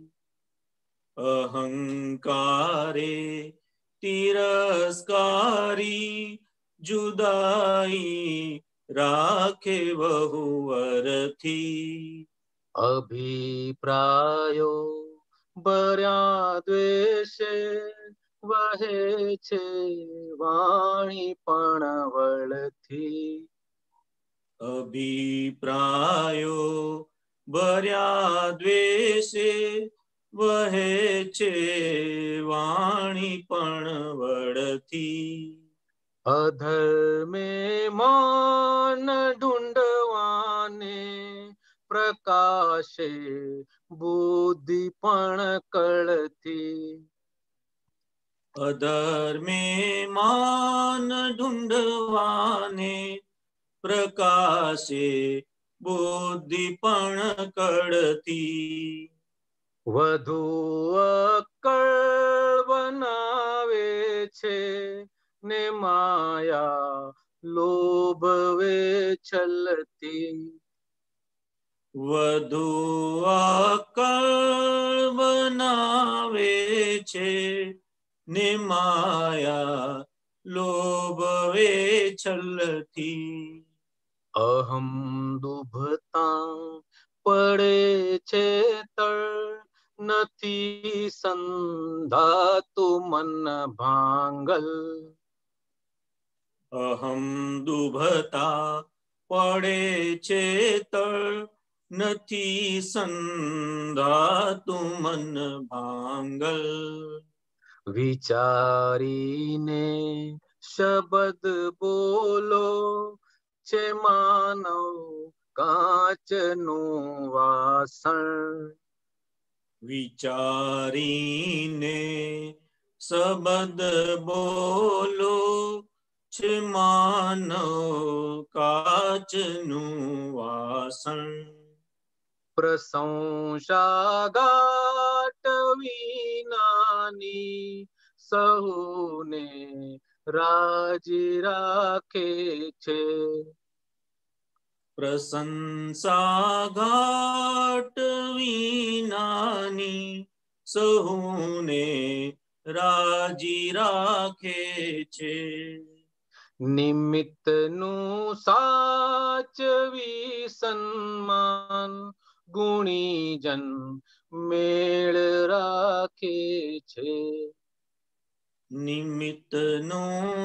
અહંકારે તિરસ્કારી, જુદાઈ રાખે વહુવરથી. અભિપ્રાયો ભર્યા દ્વેષે, વહે છે વાણી પણ વળથી. અભિપ્રાયો ભર્યા દ્વેષે, વહે છે વાણી પણ વળથી. અધર્મે માન ઢૂંઢવાને પ્રકાશે બુદ્ધિ પણ કળથી. અધર્મે માન ઢૂંઢવાને પ્રકાશે બુદ્ધિ પણ કળતી. વધુ અક્કળ બનાવે છે ને માયા લોભવે છલતી. વધુ અક્કળ બનાવે છે ને માયા લોભવે છલથી. અહમ દુભતા પડે છે તળ નથી સંધાતું મન ભાંગલ. અહમ દુભતા પડે છે તળ નથી સંધાતું મન ભાંગલ. વિચારીને શબ્દ બોલો છે માનવ કાચનું વાસણ. વિચારીને શબ્દ બોલો છે માનવ કાચનું વાસણ. પ્રશંસા ગાટ વિનાની સહુને રાજી રાખે છે. પ્રશંસા ઘાટ વિનાની સહુને રાજી રાખે છે. નિમિત્તનું સાચવી સન્માન ગુણીજન મેળ રાખે છે. નિમિત્તનું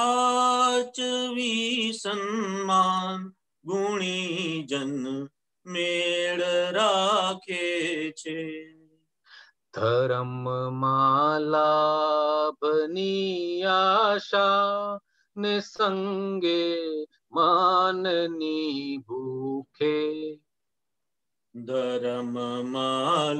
સાચવી સન્માન ગુણીજન મેળ રાખે છે. ધર્મમાં લાભની આશા ને સંગે માનની ભૂખે. ધર્મમાં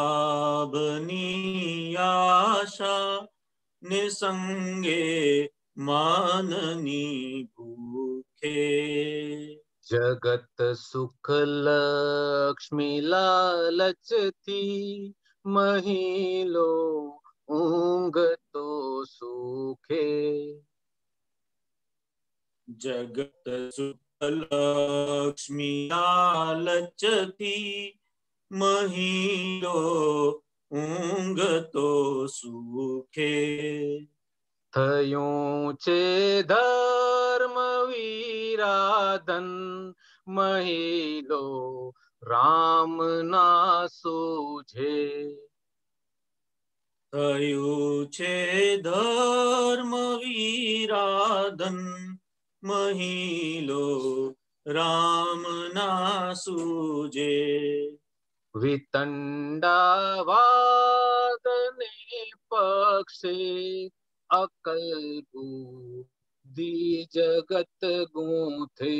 લાભની આશા ને સંગે માનની ભૂખે. જગત સુખ લક્ષ્મી લાલચથી મહિલો ઊંઘતો સુખે. જગત સુખ લક્ષ્મી લાલચથી મહિલો ઊંઘતો સુખે. થયું છે ધર્મ વિરાધન મહિલો રામ ના સૂઝે. થયું છે ધર્મ વિરાધન મહિલો રામ ના સૂજે. વિતંડાવાદ ને પક્ષે અકલ બુદ્ધિ જગત ગૂંથે.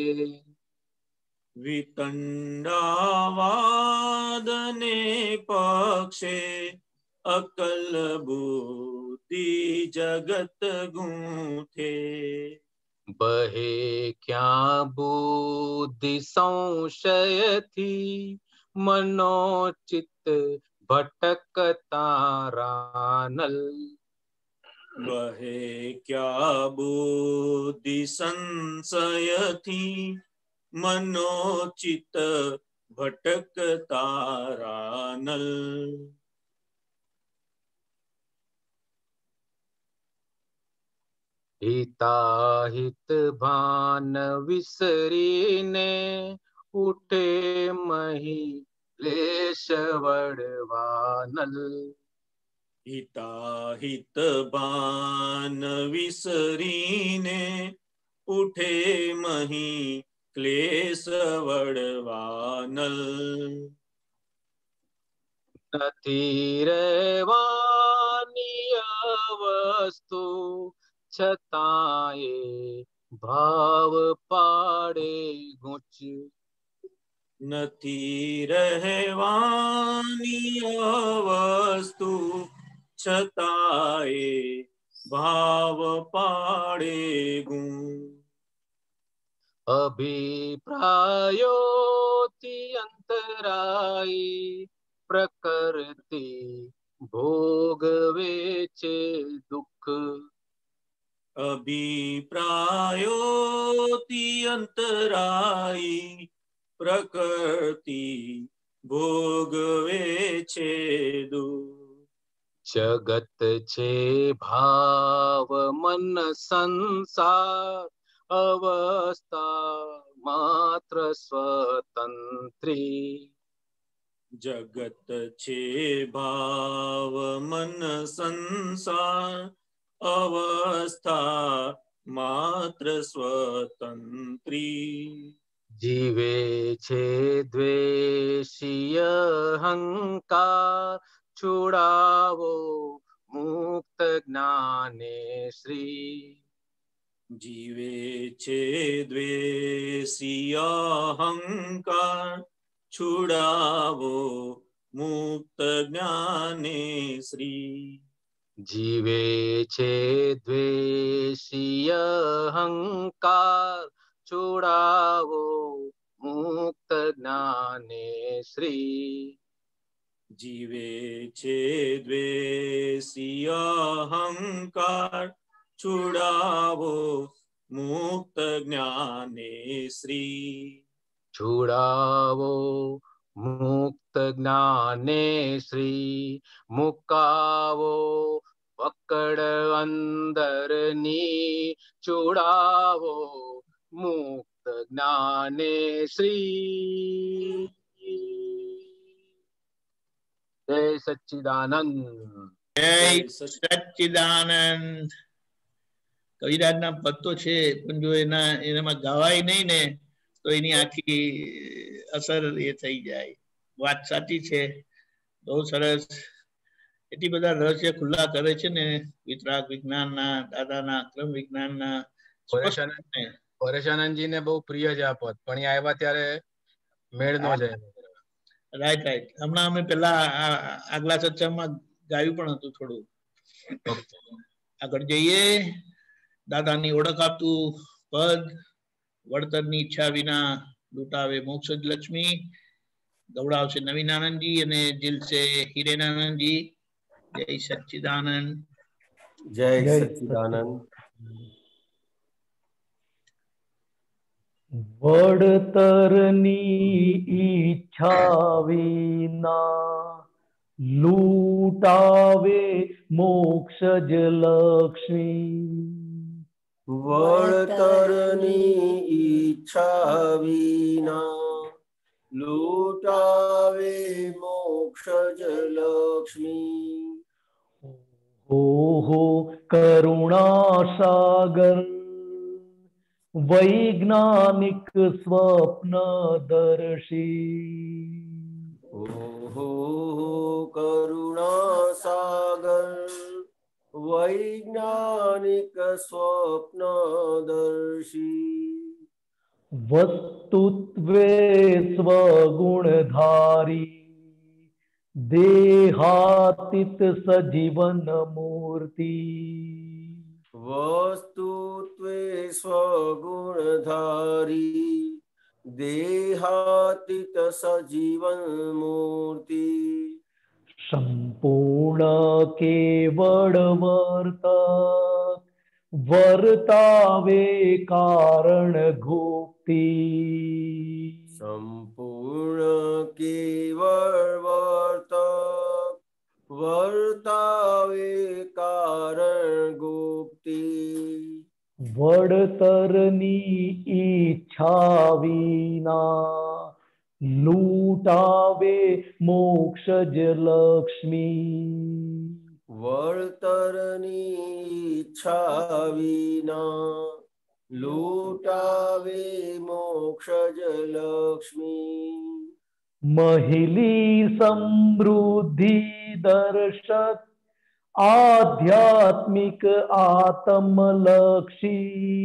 વિતંડાવાદ ને પક્ષે અકલ બુદ્ધિ જગત ગૂંથે. બહે ક્યાં બુદ્ધિ સંશયથી મનોચિત્ત ભટકતા રાનલ. બહે ક્યાં બુદ્ધિ સંશયથી મનોચિત્ત ભટકતા રાનલ. હિતાહિત ભાન વિસરીને ઉઠે મહી ક્લેશ વડવાનલ. હિતાહિત ભાન વિસરીને ઉઠે મહી ક્લેશ વડવાનલ. નથી રહેવાની વસ્તુ છતાંય ભાવ પાડે ગૂંચ. નથી રહેવાની વસ્તુ છતાંય ભાવ પાડે ગુણ. અભિપ્રાયોથી અંતરાઈ પ્રકૃતિ ભોગવે છે દુઃખ. અભિપ્રાયોથી અંતરાઈ પ્રકૃતિ ભોગવે છે દુઃખ. જગત છે ભાવ મન સંસાર અવસ્થા માત્ર સ્વતંત્રી. જગત છે ભાવ મન સંસાર અવસ્થા માત્ર સ્વતંત્રી. જીવે છે દ્વેષીય અહંકાર છોડાવો મુક્ત જ્ઞાને શ્રી. જીવે છે દ્વેષી અહંકાર છુડાવો મુક્ત જ્ઞાને શ્રી. જીવે છે દ્વેષી અહંકાર છોડાવો મુક્ત જ્ઞાને શ્રી. જીવે છે દ્વેષી અહંકાર છુડાવો મુક્ત જ્ઞાને શ્રી. છોડાવો મુક્ત જ્ઞાને શ્રી. મુકાવો પકડ અંદરની છોડાવો મુક્ત જ્ઞાને શ્રી. જય સચ્ચિદાનંદ. જય સચ્ચિદાનંદ. કવિરાજના પદ તો છે પણ જો એના એનામાં ગવાય નહીં ને તો એની આખી અસર એ થઈ જાય. વાત સાચી છે, બહુ સરસ. એટલી બધા રહસ્ય ખુલ્લા કરે છે ને વિતરાગ વિજ્ઞાનના, દાદાના ક્રમ વિજ્ઞાનના. પરેશાનંદજી ને બહુ પ્રિય છે આ પદ, પણ એ આવ્યા ત્યારે મેળ ન જાય. Right right. હમણાં અમે પેલા આગલા સત્સંગમાં ગાયું પણ હતું થોડું. આગળ જઈએ. દાદાની ઓળખ આપતું પદ. વળતરની ઈચ્છા વિના લૂંટાવે મોક્ષ જ લક્ષ્મી. ગૌડાવશે નવીન આનંદજી અને જીલશે હિરેનાનંદજી. જય સચ્ચિદાનંદ. જય સચ્ચિદાનંદ. વડતરની ઈચ્છા વિના લૂટાવે મોક્ષ જ લક્ષ્મી. વળતરની ઈચ્છા વિના લૂટાવે મોક્ષ જ લક્ષ્મી. ઓહો કરુણા સાગર વૈજ્ઞાનિક સ્વપ્નદર્શી. ઓહો કરુણા સાગર વૈજ્ઞાનિક સ્વપ્નદર્શી. વસ્તુત્વે સ્વગુણધારી દેહાતીત સજીવન મૂર્તિ. વસ્તુત્વે સ્વગુણધારી દેહાતીત સજીવન મૂર્તિ. સંપૂર્ણ કેવળ વર્તક વર્તાવે કારણ ગુપ્તિ. સંપૂર્ણ કેવળ વર્તક વર્તાવે કારણ ગુપ્તિ. વડતરની ઈચ્છા વિના લૂટાવે મોક્ષ જ લક્ષ્મી. વળતરની ઈચ્છા વિના લૂટાવે મોક્ષ જ લક્ષ્મી. મહિલી સમૃદ્ધિ દર્શક आध्यात्मिक आत्मलक्षी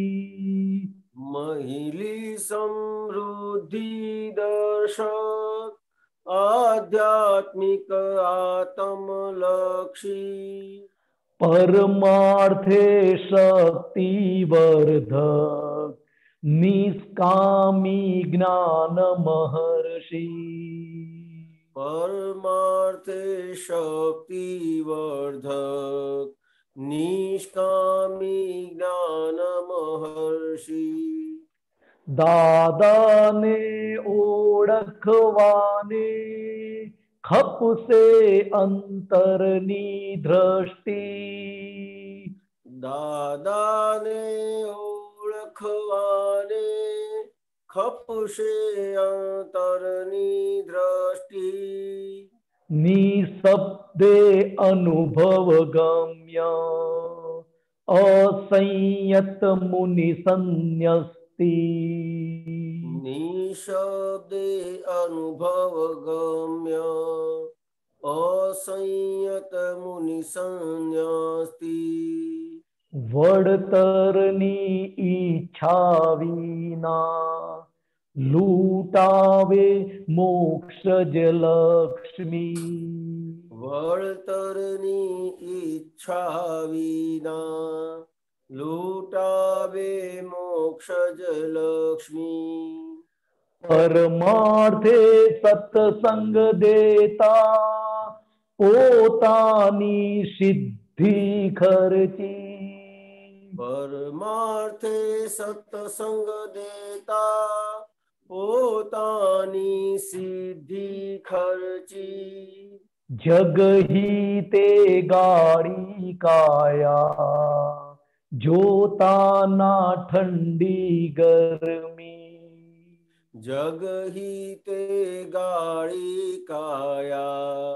महिली समृद्धि दर्शक आध्यात्मिक आत्मलक्षी परमार्थे शक्तिवर्धक निष्कामी ज्ञान महर्षि परमार्थे शक्तिवर्धक निष्कामी ज्ञान महर्षि દાદાને ઓળખવાને ખપશે અંતરની દ્રષ્ટિ દાદાને ઓળખવાને ખપશે અંતરની દ્રષ્ટિ નિશબ્દે અનુભવ ગમ્ય અસંયત મુનિ સંન્યસ્તિ નિશબ્દે અનુભવ ગમ્ય અસંયત મુનિ સંન્યસ્તિ વડતરની ઈચ્છા વિના લૂટાવે મોક્ષ જ લક્ષ્મી વળતરની ઈચ્છા વિના લૂટાવે મોક્ષ જ લક્ષ્મી પરમાર્થે સત્સંગ દેતા પોતાની સિદ્ધિ ખર્ચી પરમાર્થે સત્સંગ દેતા પોતાની સિદ્ધિ ખર્ચી જગહિતે ગાડી કાયા જોતાના ઠંડી ગરમી જગહિતે ગાળી કાયા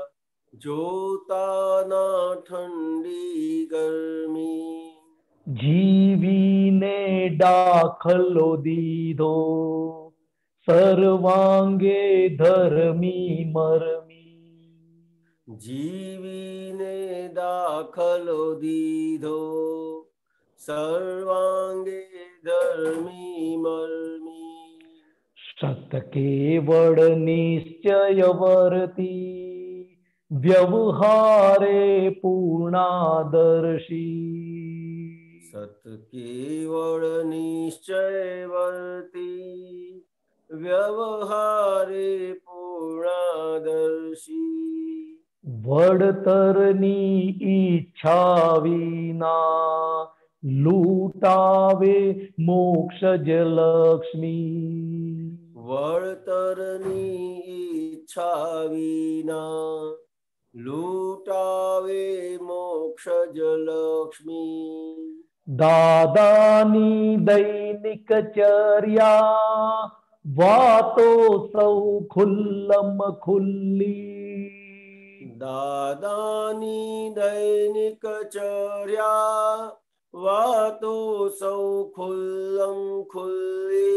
જોતાના ઠંડી ગરમી જીવીને દાખલો દીધો સર્વાંગે ધર્મી મરમી જીવીને દાખલો દીધો સર્વાંગે ધર્મી મર્મી સત કેવળ નિશ્ચયવર્તી વ્યવહારે પૂર્ણાદર્શી સત કેવળ નિશ્ચયવર્તી વ્યવહારે પૂર્ણાદર્શી વડતરની ઈચ્છા વિના લૂટાવે મોક્ષ જ લક્ષ્મી વળતરની ઈચ્છા વિના લૂટાવે મોક્ષ જ લક્ષ્મી દાદાની દૈનિક ચર્યા વાતો સૌ ખુલ્લમ ખુલ્લી દાદાની દૈનિક ચર્યા વાતો સૌ ખુલ્લમ ખુલ્લી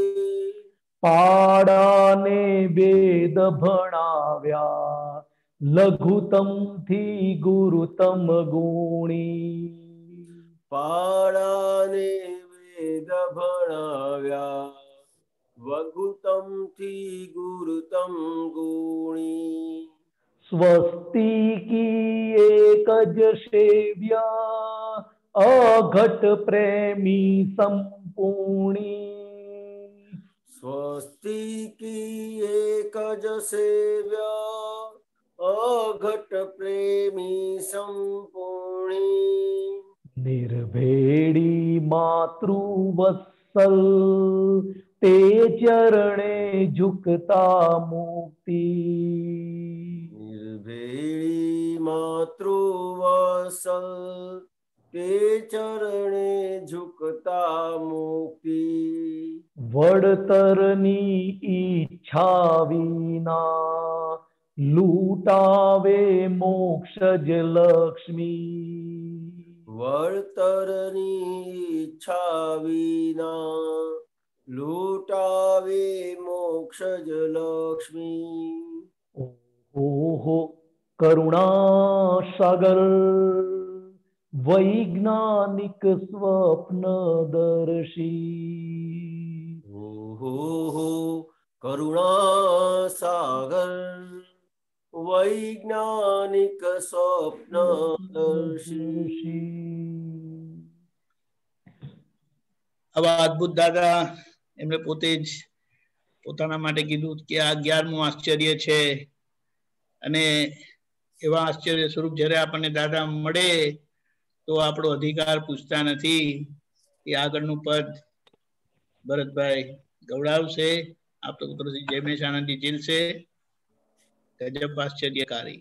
પાડાને વેદ ભણાવ્યા લઘુત્તમથી ગુરુત્તમ ગુણી પાડાને વેદ ભણાવ્યા લઘુત્તમથી ગુરુત્તમ ગુણી સ્વસ્તિકી એક જ સેવ્ય અઘટ પ્રેમી સંપૂર્ણી સ્વસ્તિકી એક જ સેવ્ય અઘટ પ્રેમી સંપૂર્ણી નિર્ભેડી માતૃવત્સલ તે ચરણે ઝુકતા મુક્તિ નિર્ભેડી માતૃવત્સલ તે ચરણે ઝુકતા મુક્તિ વડતરની ઈચ્છા વિના લૂટાવે મોક્ષ જ લક્ષ્મી વળતરની ઈચ્છા વિના લૂટાવે મોક્ષ જ લક્ષ્મી ઓહો કરુણા સાગર वैज्ञानिक स्वप्नदर्शी। ओहो हो करुणा सागर वैज्ञानिक स्वप्नदर्शी। આવા અદભુત દાદા એમણે પોતે જ પોતાના માટે કીધું કે આ અગિયારમું આશ્ચર્ય છે અને એવા આશ્ચર્ય સ્વરૂપ જ્યારે આપણને દાદા મળે તો આપણો અધિકાર પૂછતા નથી. એ આગળનું પદ ભરતભાઈ ગવડાવશે. આપતો પુત્ર શ્રી જયમેશ આનંદજી જીલશે. ગજબ આશ્ચર્યકારી.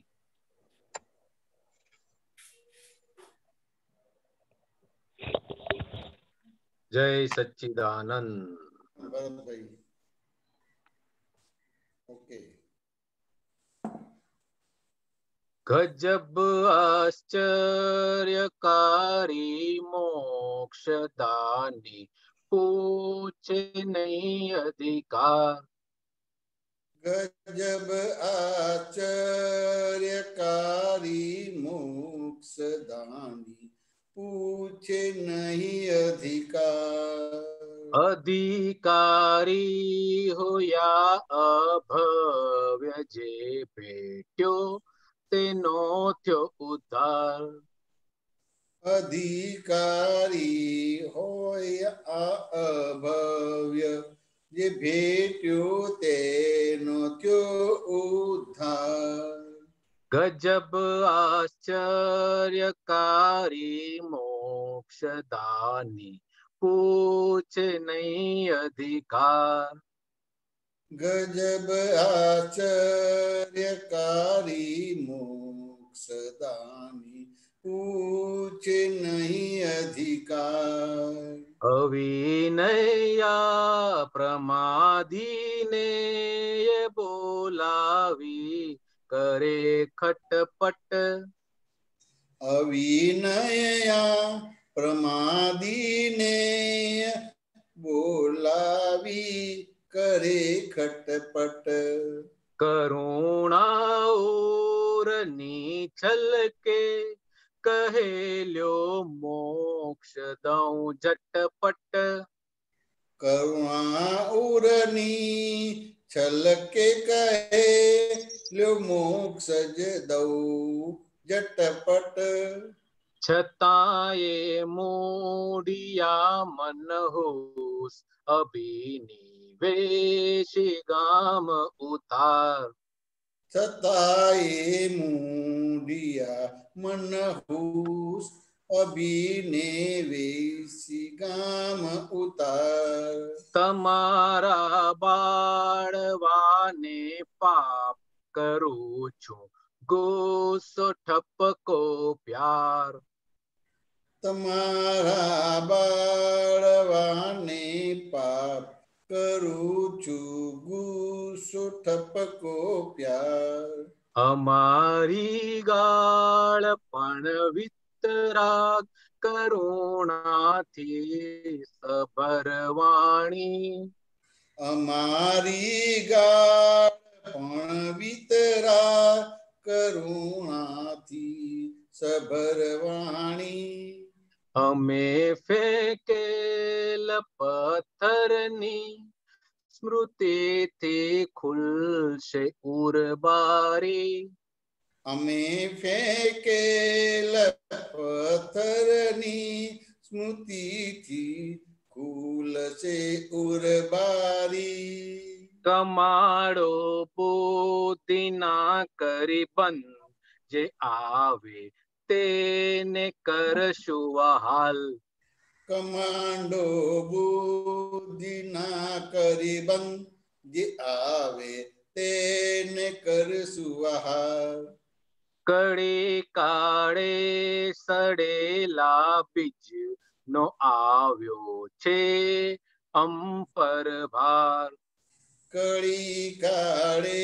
જય સચ્ચિદાનંદ. ભરતભાઈ ઓકે. ગજબ આશ્ચર્યકારી મોક્ષદાની પૂછે નહીં અધિકાર. ગજબ આશ્ચર્યકારી મોક્ષદાની પૂછે નહીં અધિકાર. અધિકારી હોયા અભવ્ય જે ભેટ્યો તેનો થયો ઉદ્ધાર. અધિકારી હોય આ અભવ્ય જે ભેટ્યો તેનો ત્યો ઉદ્ધાર. ગજબ આશ્ચર્યકારી મોક્ષદાની પૂછે નહીં અધિકાર. ગજબ આશ્ચર્યકારી મોક્ષદાની પૂછે નહીં અધિકાર. અવિનયા પ્રમાદીને બોલાવી કરે ખટપટ. અવિનયા પ્રમાદીને બોલાવી કરે ખટપટ. કરુણા ઓરની છલકે કહેલ્યો મોક્ષ દઉં ઝટપટ. કરુણા ઉરની છલકે કહે લ્યો મોક્ષ જ દઉં ઝટપટ. છતાંય મૂડિયા મનહૂસ અભિનિવેશી ગામ ઉતાર. છતાંય મૂડિયા મનહૂસ અભિનિવેશી ગામ ઉતાર. તમારા બાળવાને પાપ કરું છું ગુસ્સો ઠપકો પ્યાર. તમારા બાળવાને પાપ કરું છું ગુસ્સો ઠપકો પ્યાર. અમારી ગાળ પણ વિતરાગ કરુણાથી સભરવાણી. અમારી ગાળ પણ વિતરા કરુણાથી સભરવાણી. અમે ફેંકેલ પથ્થરની સ્મૃતિથી ખુલશે ઉરબારી. અમે ફેંકેલ પથ્થરની સ્મૃતિથી ખુલશે ઉરબારી. કમાડો બુદ્ધિના કરી બંધ જે આવે તેને કરશું વહાલ. કમાન્ડો બુદ્ધિના કરી બંધ જે આવે તેને કરશું વહાલ. કડી કાળે સડેલા બીજ નો આવ્યો છે અંપર ભાર. કળી કાળે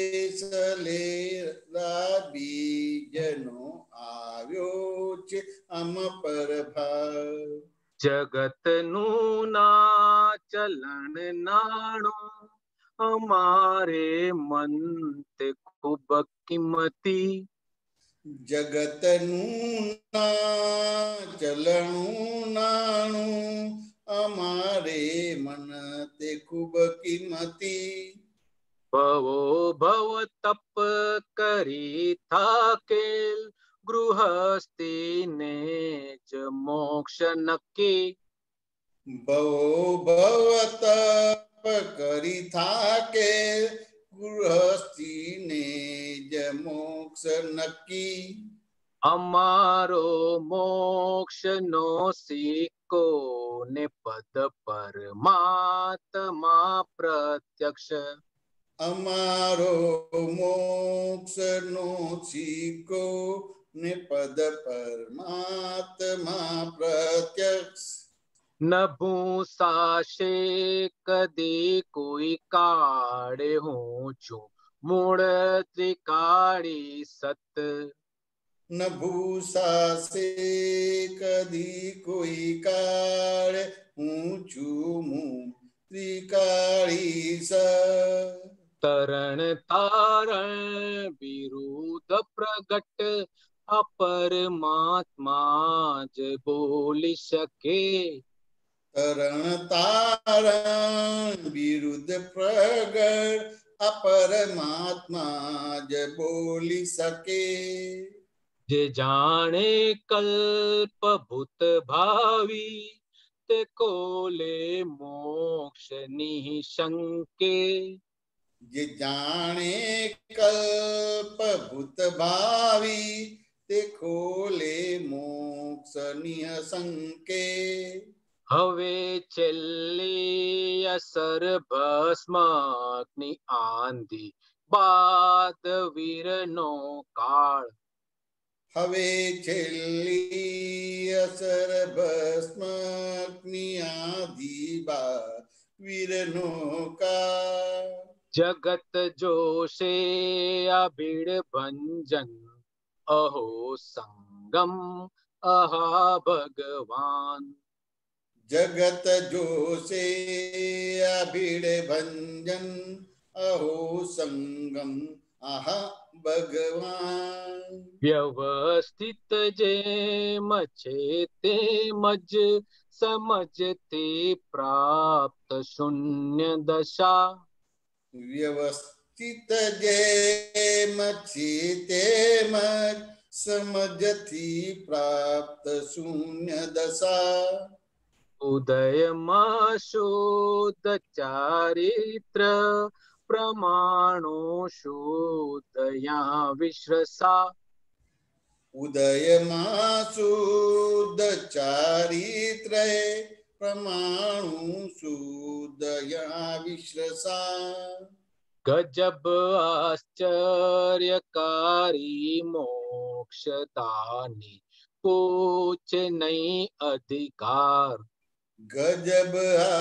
સલેલા બીજનો આવ્યો છે અમ પર ભાર. જગતનું ના ચલણ નાણું અમારે મન તે ખૂબ કિંમતી. જગતનું ના ચલણું નાણું અમારે મન તે ખૂબ કિંમતી. ભવો ભવ તપ કરી થાકેલ ગૃહસ્થીને જ મોક્ષ નક્કી. ભવો ભવ તપ કરી થાકે ગૃહસ્થીને જ મોક્ષ નક્કી. અમારો મોક્ષ નો સિક્કો ને પદ પરમાત્મા પ્રત્યક્ષ. અમારો મોક્ષ નો સિક્કો ને પદ પરમાત્મા પ્રત્યક્ષ. ન ભૂસાશે કદી કોઈ કાળે હું છું મૂળ ત્રિકાળી સત. ન ભૂસાશે કદી કોઈ કાળ હું છું હું ત્રિકાળી સ. તરણ તારણ વિરુદ્ધ પ્રગટ અપરમાત્મા જ બોલી શકે. તરણ તારણ વિરુદ્ધ પ્રગટ અપરમાત્મા જ બોલી શકે. જે જાણે કલ્પ ભૂત ભાવી તે કોલે મોક્ષ નિશંકે. જે જાણે કલ્પ ભૂત ભાવી તે ખોલે મોક્ષ નિઃશંકે. હવે છેલ્લી અસર ભસ્મની આંધી બાદ વીરનો કાળ. હવે છેલ્લી અસર ભસ્મની આંધી બાદ વીરનો કાળ. જગત જોશે અભીડ ભંજન અહો સંગમ અહા ભગવાન. જગત જોશે અભીડ ભંજન અહો સંગમ આહા ભગવાન. વ્યવસ્થિત જેમ છે તેમજ સમજથી પ્રાપ્ત શૂન્ય દશા. વ્યવસ્થિત જેમ છે તેમજ સમજથી પ્રાપ્ત શૂન્ય દશા. ઉદયમાં શુદ્ધ ચારિત્ર પ્રમાણો શુદ્ધયા વિશ્રસા. ઉદયમાં શુદ્ધ ચારિત્ર પ્રમાણુ શુદ્ધયા વિશ્રસા. ગજબ આશ્ચર્યકારી મોક્ષદાની પૂછે નહીં અધિકાર. ગજબ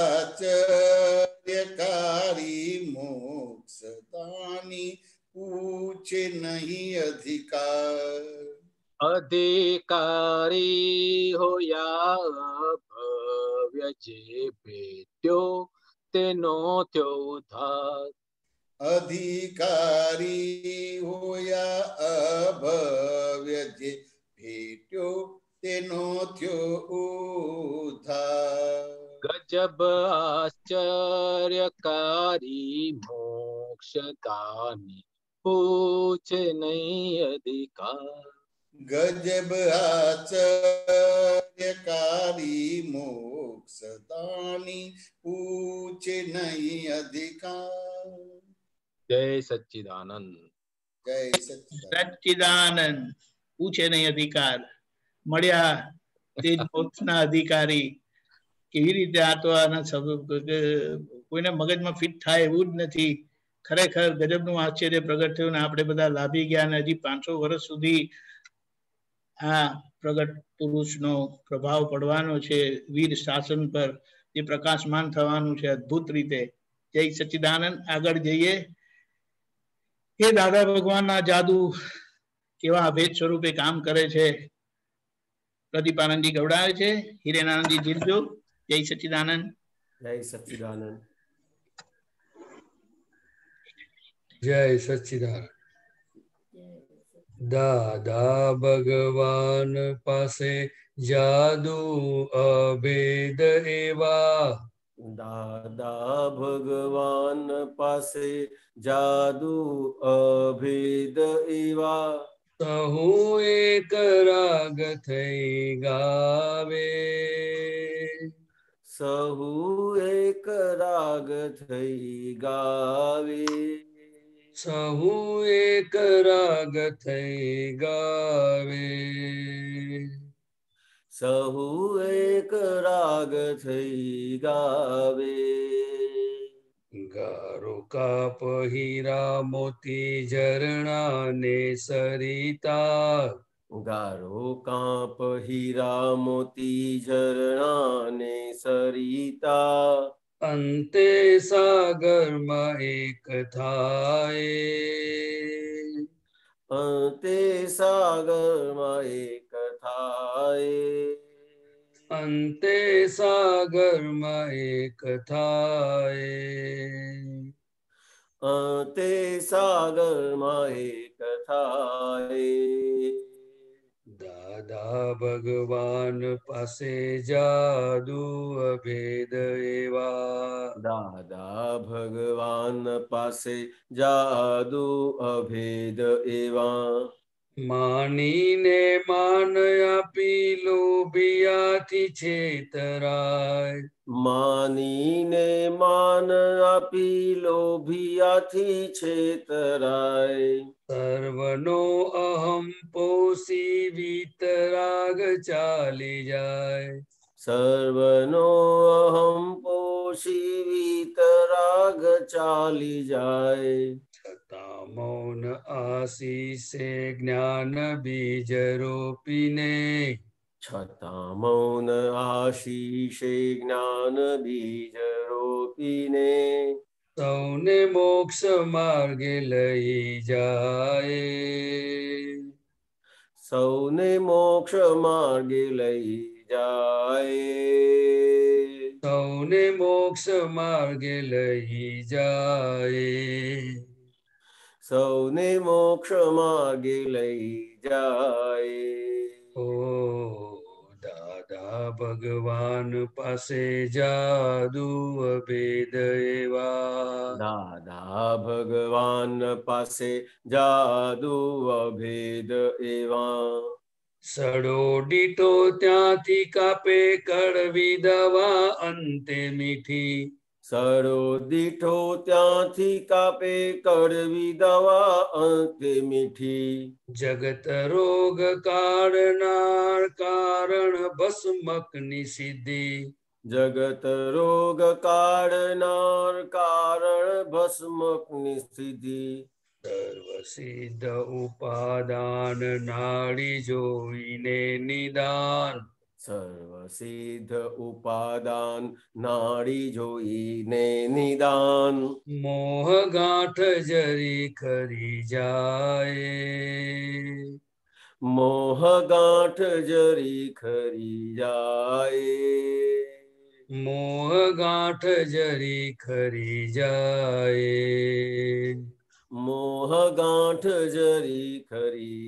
આશ્ચર્યકારી મોક્ષદાની પૂછે નહીં અધિકાર. અધિકારી હોયા ભવ્ય જે ભેટ્યો તેનો થયો ઉદ્ધાર. અધિકારી હોયા અભવ્ય જે ભેટ્યો તેનો થયો ઉદ્ધાર. ગજબ આશ્ચર્યકારી મોક્ષદાની પૂછે નહીં અધિકાર. ગજબ આશ્ચર્યકારી મોક્ષદાની પૂછે નહીં અધિકાર. જય સચ્ચિદાનંદ. જય સચ્ચિદાનંદ. સચ્ચિદાનંદ પૂછે નહીં અધિકાર. મળ્યા તે જ મોક્ષના અધિકારી. કેવી રીતે આ તો આના કોઈને મગજમાં ફિટ થાય એવું જ નથી. ખરેખર ગજબનું આશ્ચર્ય પ્રગટ થયું ને આપણે બધા લાભી ગયા. ને હજી પાંચસો વર્ષ સુધી આ પ્રગટ પુરુષનો પ્રભાવ પડવાનો છે વીર શાસન પર. જે પ્રકાશમાન થવાનું છે અદ્ભુત રીતે. જય સચ્ચિદાનંદ. આગળ જઈએ. એ દાદા ભગવાનના જાદુ કેવા અભેદ સ્વરૂપે કામ કરે છે. પ્રદીપાનંદજી ગવડાવે છે. હિરેનાનંદજી જીરજો. જય સચ્ચિદાનંદ. જય સચ્ચિદાનંદ. જય સચ્ચિદાનંદ. દાદા ભગવાન પાસે જાદુ અભેદ એવા દાદા ભગવાન પાસે જાદુ અભેદ એવા સહુ એક રાગ થઈ ગાવે સહુ એક રાગ થઈ ગાવે સહુ એક રાગ થઈ ગાવે સહુ એક રાગ થઈ ગાવે ગારો કાપ હીરા મોતી ઝરણા ને સરિતા ગારો કાપ હીરા મોતી ઝરણા ને સરિતા અંતે સાગરમાં એક થાય અંતે સાગરમાં એક થાય અંતે સાગરમાં એક થાય અંતે સાગરમાં એક થાય દાદા ભગવાન પાસે જાદુ અભેદ એવા દાદા ભગવાન પાસે જાદુ અભેદ એવા માનીને માન આપી લોભિયાથી છેતરાય માનીને માન આપી લોભિયાથી છેતરાય સર્વનો અહમ પોસી વિતરાગ ચાલી જાય સર્વનો અહમ પોષી વિતરાગ ચાલી જાય છતાં મૌન આશીષે જ્ઞાન બીજ રોપીને છતાં મૌન આશીષે જ્ઞાન બીજ રોપીને સૌને મોક્ષ માર્ગે લઈ જાય સૌને મોક્ષ માર્ગે લઈ જાય સૌને મોક્ષ માર્ગે લઈ જાય સૌને મોક્ષ માર્ગે લઈ જાય ઓ દાદા ભગવાન પાસે જાદુ અભેદ એવા દાદા ભગવાન પાસે જાદુ અભેદ એવા સડો ડીટો ત્યાંથી કાપે કડવી દવા અંતે મીઠી સડો દીઠો ત્યાંથી કાપે કડવી દવા અંતે મીઠી જગત રોગ કાઢનાર કારણ ભસ્મકની સિદ્ધિ જગત રોગ કાઢનાર કારણ ભસ્મકની સ્થિતિ સર્વ સિદ્ધ ઉપાદાન નાડી જોઈને નિદાન સર્વ સિદ્ધ ઉપાદાન નાડી જોઈને નિદાન મોહ ગાંઠ જરી ખરી જાય મોહ ગાંઠ જરી ખરી જાય મોહ ગાંઠ જરી ખરી જાય મોહ ગાંઠ જરી ખરી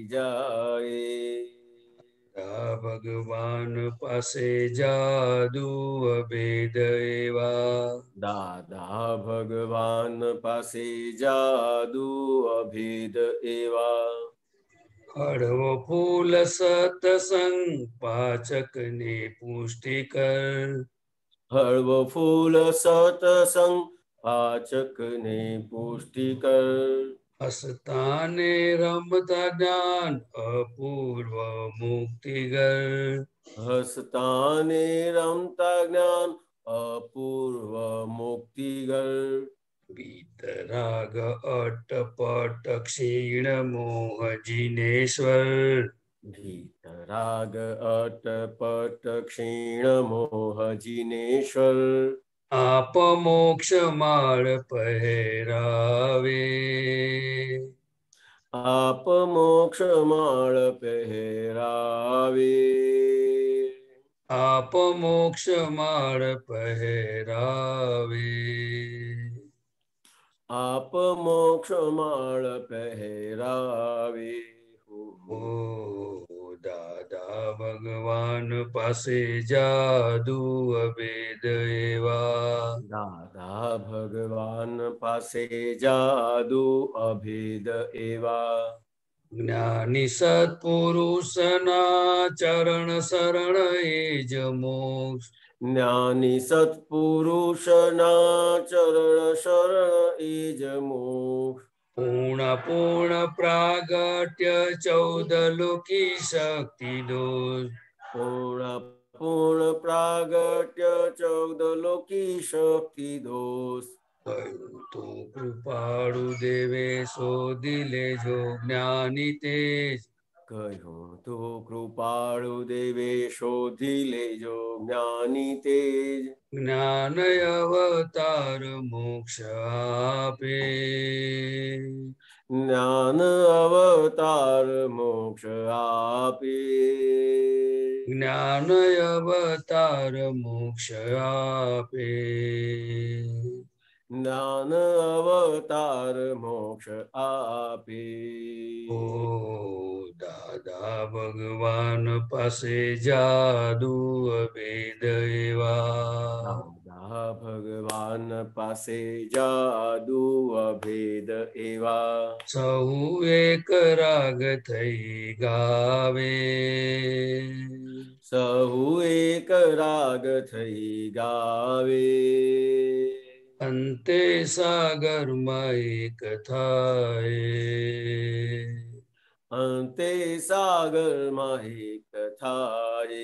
જાય ભગવાન પાસે જાદુ અભેદ એવા દાદા ભગવાન પાસે જાદુ અભેદ એવા હળવો ફૂલ સતસંગ પાચક ને પુષ્ટિ કર હળવો ફૂલ સતસંગ પાચક ને પુષ્ટિ કર હસતાને રમતા જ્ઞાન અપૂર્વ મુક્તિગર હસતાને રમતા જ્ઞાન અપૂર્વ મુક્તિગર વિતરાગ અટપટ ક્ષીણ મોહ જીનેશ્વર ભીતરાગ અટપટ ક્ષીણ મોહ જીનેશ્વર આપ મોક્ષ માળ પહેરાવે આપ મોક્ષ માળ પહેરાવે આપ મોક્ષ માળ પહેરાવે આપ મોક્ષ માળ પહેરાવે હો ओ दादा भगवान पासे जादू अभेद एवा दादा भगवान पासे जादू अभेद एवा જ્ઞાની સત્પુરુષના ચરણ શરણ એ જ મોક્ષ જ્ઞાની સત્પુરુષના ચરણ શરણ એ જ મોક્ષ પૂર્ણ પૂર્ણ પ્રાગટ્ય ચૌદ લોકી શક્તિ દોષ પૂર્ણ પૂર્ણ પ્રાગટ્ય ચૌદ લોકી શક્તિ દોષ કહ્યું તો કૃપાળુ દેવે શોધી લેજો જ્ઞાની તેજ કહ્યું તો કૃપાળુ દેવે શોધી લેજો જ્ઞાની તેજ જ્ઞાન અવતાર મોક્ષ આપે જ્ઞાન અવતાર મોક્ષ આપે જ્ઞાન અવતાર મોક્ષ આપે જ્ઞાન અવતાર મોક્ષ આપે ઓ દાદા ભગવાન પાસે જાદુ અભેદ એવા દાદા ભગવાન પાસે જાદુ અભેદ એવા સહુ એક રાગ થઈ ગાવે સહુ એક રાગ થઈ ગાવે અંતે સાગરમાં એક થાય અંતે સાગરમાં એક થાય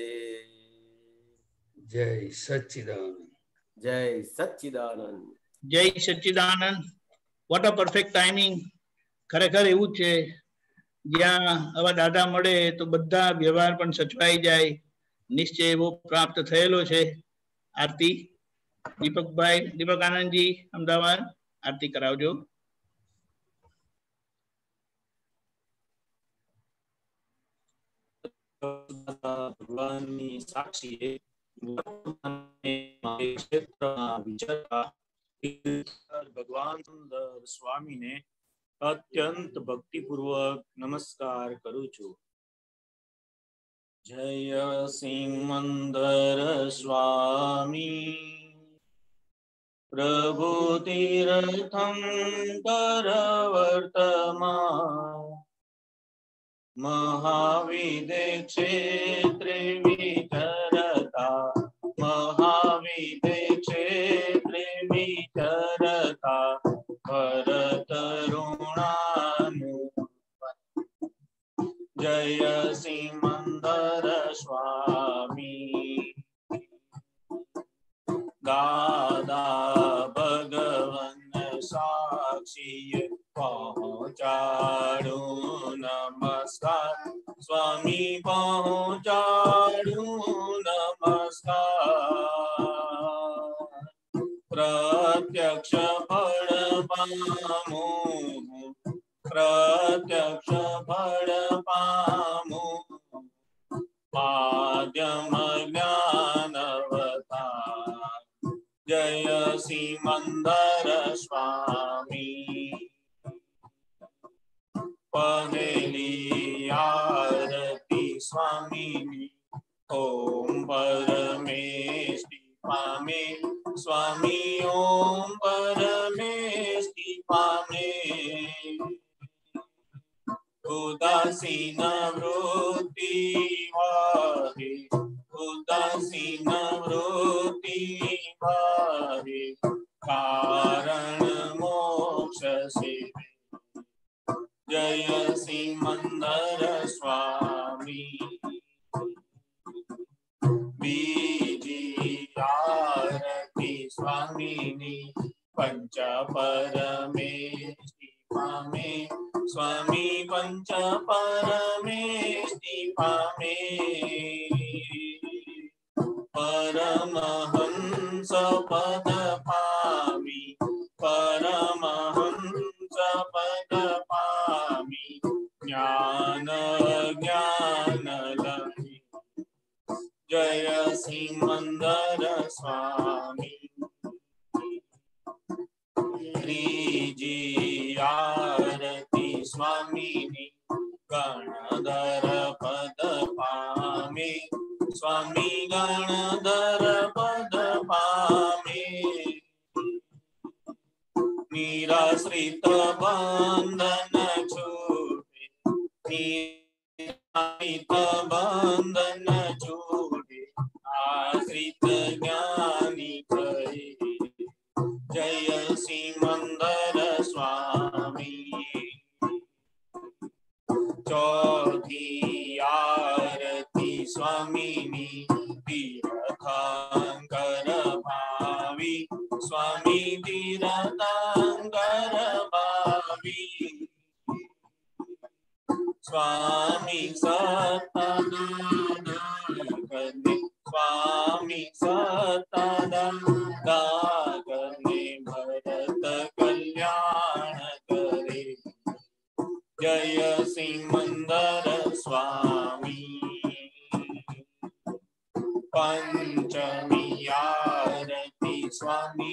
જય સચ્ચિદાનંદ જય સચ્ચિદાનંદ જય Sachchidanand. What a perfect timing. ખરેખર એવું છે, જ્યાં આવા દાદા મળે તો બધા વ્યવહાર પણ સચવાઈ જાય, નિશ્ચય એવો પ્રાપ્ત થયેલો છે. આરતી દીપકભાઈ, દીપક આનંદજી અમદાવાદ, આરતી કરાવજો. ભગવાનની સાક્ષીએ ક્ષેત્રમાં વિચરતા ભગવાન સુંદર સ્વામીને અત્યંત ભક્તિપૂર્વક નમસ્કાર કરું છું. જય સિંહ સ્વામી પ્રભુ તીર્થમ કરવર્તમાન મહાવિદે ક્ષેત્રે વિચરતા મહાવિદે ક્ષેત્રે વિચરતા ભરતરુણાનુ જય સિમંદર સ્વામી દાદા ભગવન સાક્ષી પહોંચાડું નમસ્કાર સ્વામી પહોંચાડું નમસ્કાર પ્રત્યક્ષ ફળ પામું પ્રત્યક્ષ ફળ પામું માધ્યમ જ્ઞાનવતા જય સિમંદર સ્વામી પહેલી આરતી સ્વામીની ઓમ પરમેષ્ટિ પામે સ્વામી ઓમ પરમેષ્ટિ પામે ઉદાસીન વૃત્તિ વાહે ઉદાસીન વૃત્તિ વાહે કારણ મોક્ષ સેવે જય સિમંદર સ્વામી બીજી આરતી સ્વામીની પંચ પરમેષ્ટિ પામે સ્વામી પંચ પરમેષ્ટિ પામે પરમહંસ પદ પામી પરમહંસ પદ પામી જ્ઞાન જ્ઞાન લખી જય સિમંદર સ્વામી ત્રીજી આરતી સ્વામીની गणधर पद पामे स्वामी गणधर पद पामे निराश्रित बंधन छूटे निराश्रित बंधन छूटे आश्रित ज्ञानी करे जय सिमंदर स्वामी चौथी आरती स्वामी तीर्थंकर भावी स्वामी तीर्थंकर भावी स्वामी सतदान करने स्वामी सतदान करने भरत कल्याण करे जय सिमंदर स्वामी पंचमी आरती स्वामी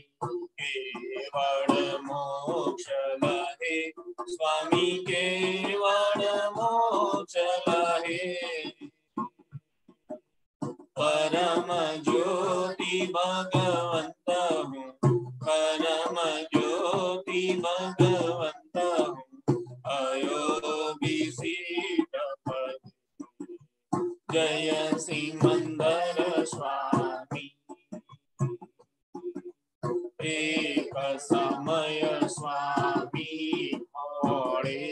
केवल मोक्ष लहे स्वामी केवल मोक्ष लहे परम ज्योति भगवंत हूँ परम ज्योति भगवंत हूँ अयोगी सीत पद जय सिमंदर स्वामी एक समय स्वामी होड़े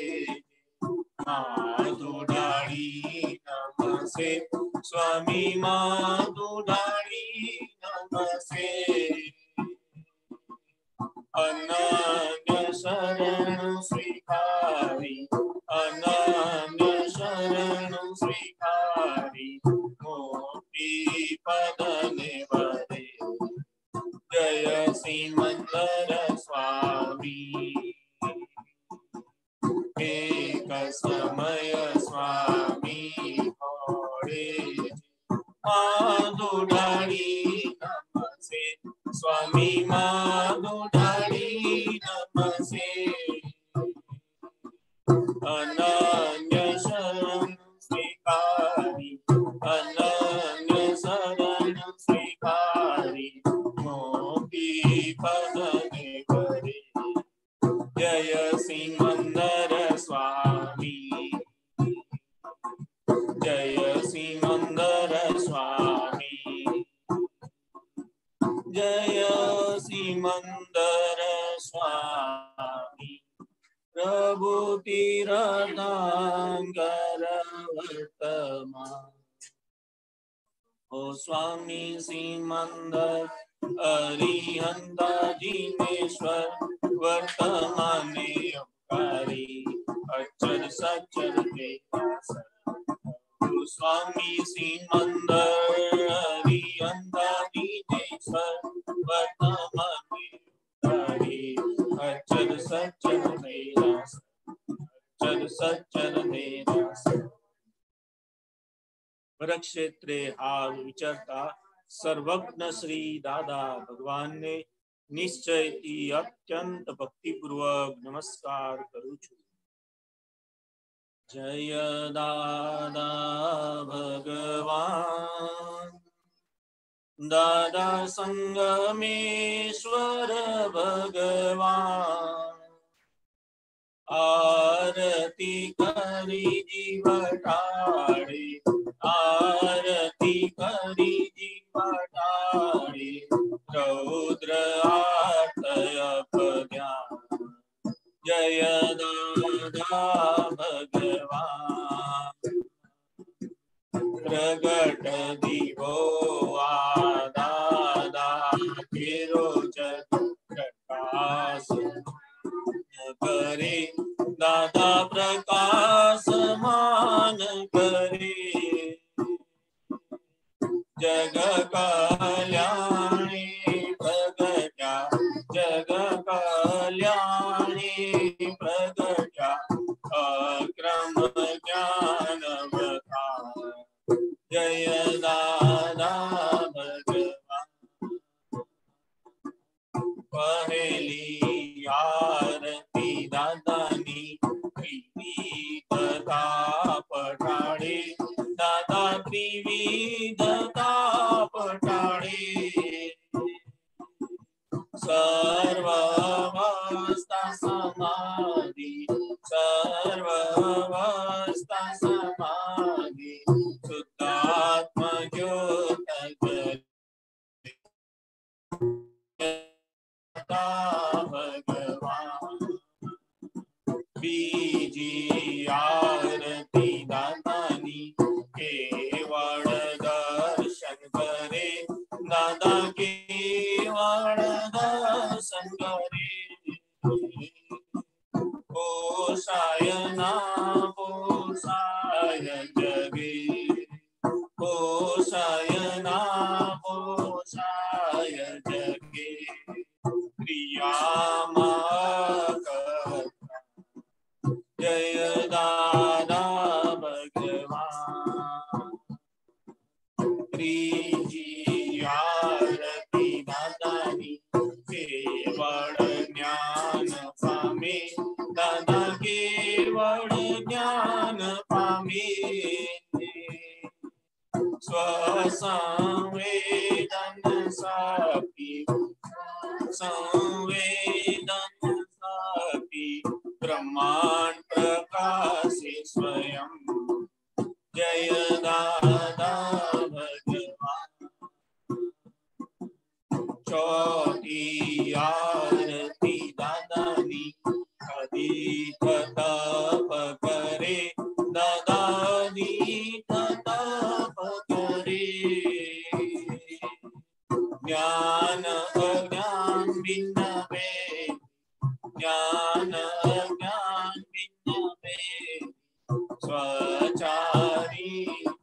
माधुडाड़ी नमसे स्वामी माधुडाड़ी नमसे अनन्य शरण स्वीकारी अनन्य शरण स्वीकारी मोक्ति पद निवरे जय सिमंदर स्वामी एक समय स्वामी होड़े माधुडाड़ी नमसे स्वामी माधुडाड़ी नमसे अनन्य शरण स्वीकारी अनन्य शरण स्वीकारी मोक्ति पद निवरे जय सिमंदर स्वामी जय सिमंदर स्वामी जय सिमंदर स्वामी प्रभु तीर्थंकर वर्तमान ओ स्वामी सिमंदर अरिहंता जिनेश्वर वर्तमाने उपकारी अक्षर सचर तेरा स्वामी सिमंदर अरिहंता जिनेश्वर वर्तमाने उपकारी अक्षर सचर तेरा अक्षर सचर तेरा वृक्षेत्रे हाल विचरता सर्वज्ञ श्री दादा भगवान ने निश्चय की अत्यंत भक्तिपूर्वक नमस्कार करूँ छू। जय दादा भगवान दादा संगमेश्वर भगवान आरती करी जीवटाड़े आरती करी जीवटाड़े रौद्र आर्तयप ज्ञान जय दादा भगवान प्रगट दिवो आ दादा तेरो जग प्रकाश करे दादा प्रकाश मान करे जग कल्याणी प्रगटा जग कल्याणी प्रगटा अक्रम ज्ञान बता जय दादा भगवान पहली आरती दादानी प्रीति कथा दादा केवल दर्शन करे पोषाय ना पोषाय जगे पोषाय ना पोषाय जगे क्रिया जय दादा भगवान त्रिजी आरती दादानी केवल ज्ञान पामे दादा केवल ज्ञान पामे स्वसंवेदन शक्ति संवेदन शक्ति ब्रह्मांड प्रकाशे स्वयं जय दादा भगवान चौथी आरती दादानी अधिक तप करे दादानी तप करे ज्ञान अज्ञान भिन्न भेद ज्ञान अज्ञान भिन्न भेद स्वचारी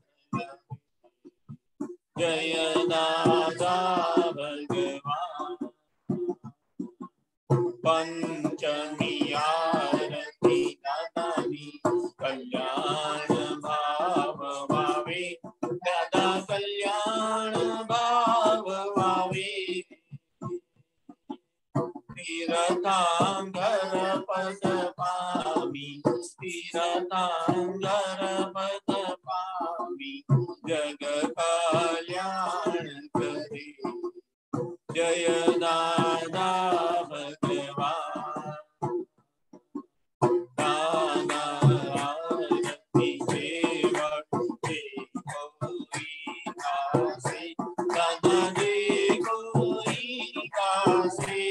जय दादा भगवान पंचमी आरती दादानी कल्याण भाव भावे दादा कल्याण भाव भावे तीर्थांकर पद पामी तीर्थांकर पद पामी जग कल्याण करे जय दादा भगवान दादा आरती केवल कोई कासे दादा जी कोई कासे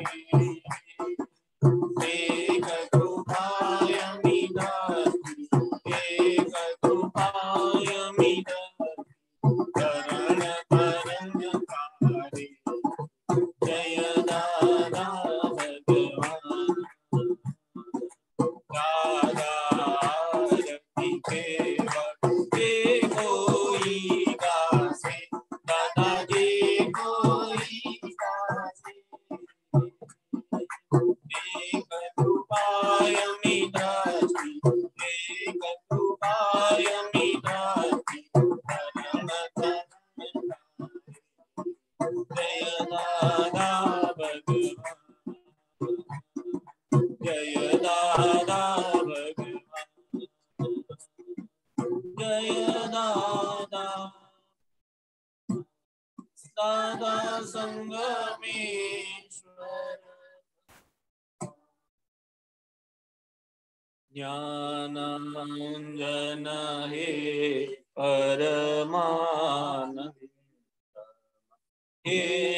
एक कृपाय मिदति एक कृपाय मिदति करण करण कारे जय दादा भगवान दादा आरती केवल कोई गासे दादा जी कोई गासे एक कृपाय मिदति एक कृपाय मिदति करण करण जय दादा भगवान जय दादा भगवान जय दादा दादा संगमेश्वर ज्ञानांजन हे परमानंद हे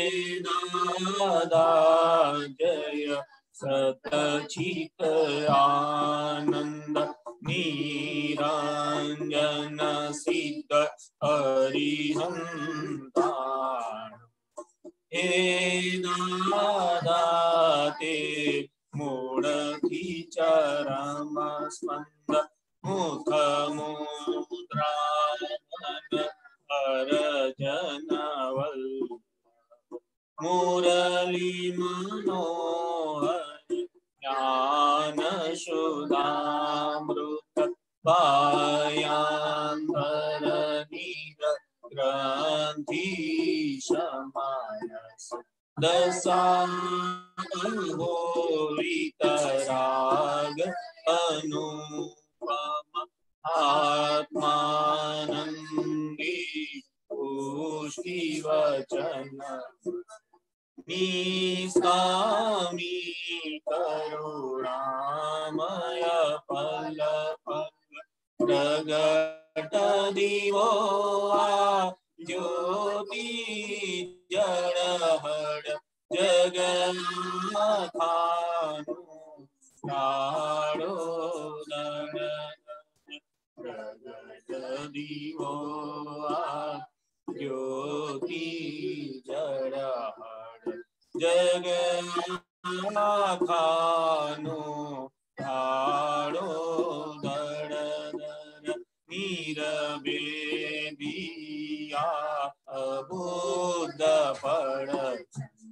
दादा जय सतचित आनंद निरंजन सिद्ध हरिहंताण हे दादा ते मूढ़ी चरम स्पंद मुख मुद्रावन हर जनवल मुरली मनोहर ज्ञान सुधामृत पायांतर नीर ग्रंथि समायस दसांगो वितराग अनुपम आत्मानंदी पुष्टि वचन निष्कामी करुणामय पल पल प्रगट दिवो ज्योति जड़हड़ जगन्नाथानु प्राणोदर प्रगट दिवो ज्योति જગ આખાનો તાળો દળ નીરવે દિયા અબુદ્ધ પડ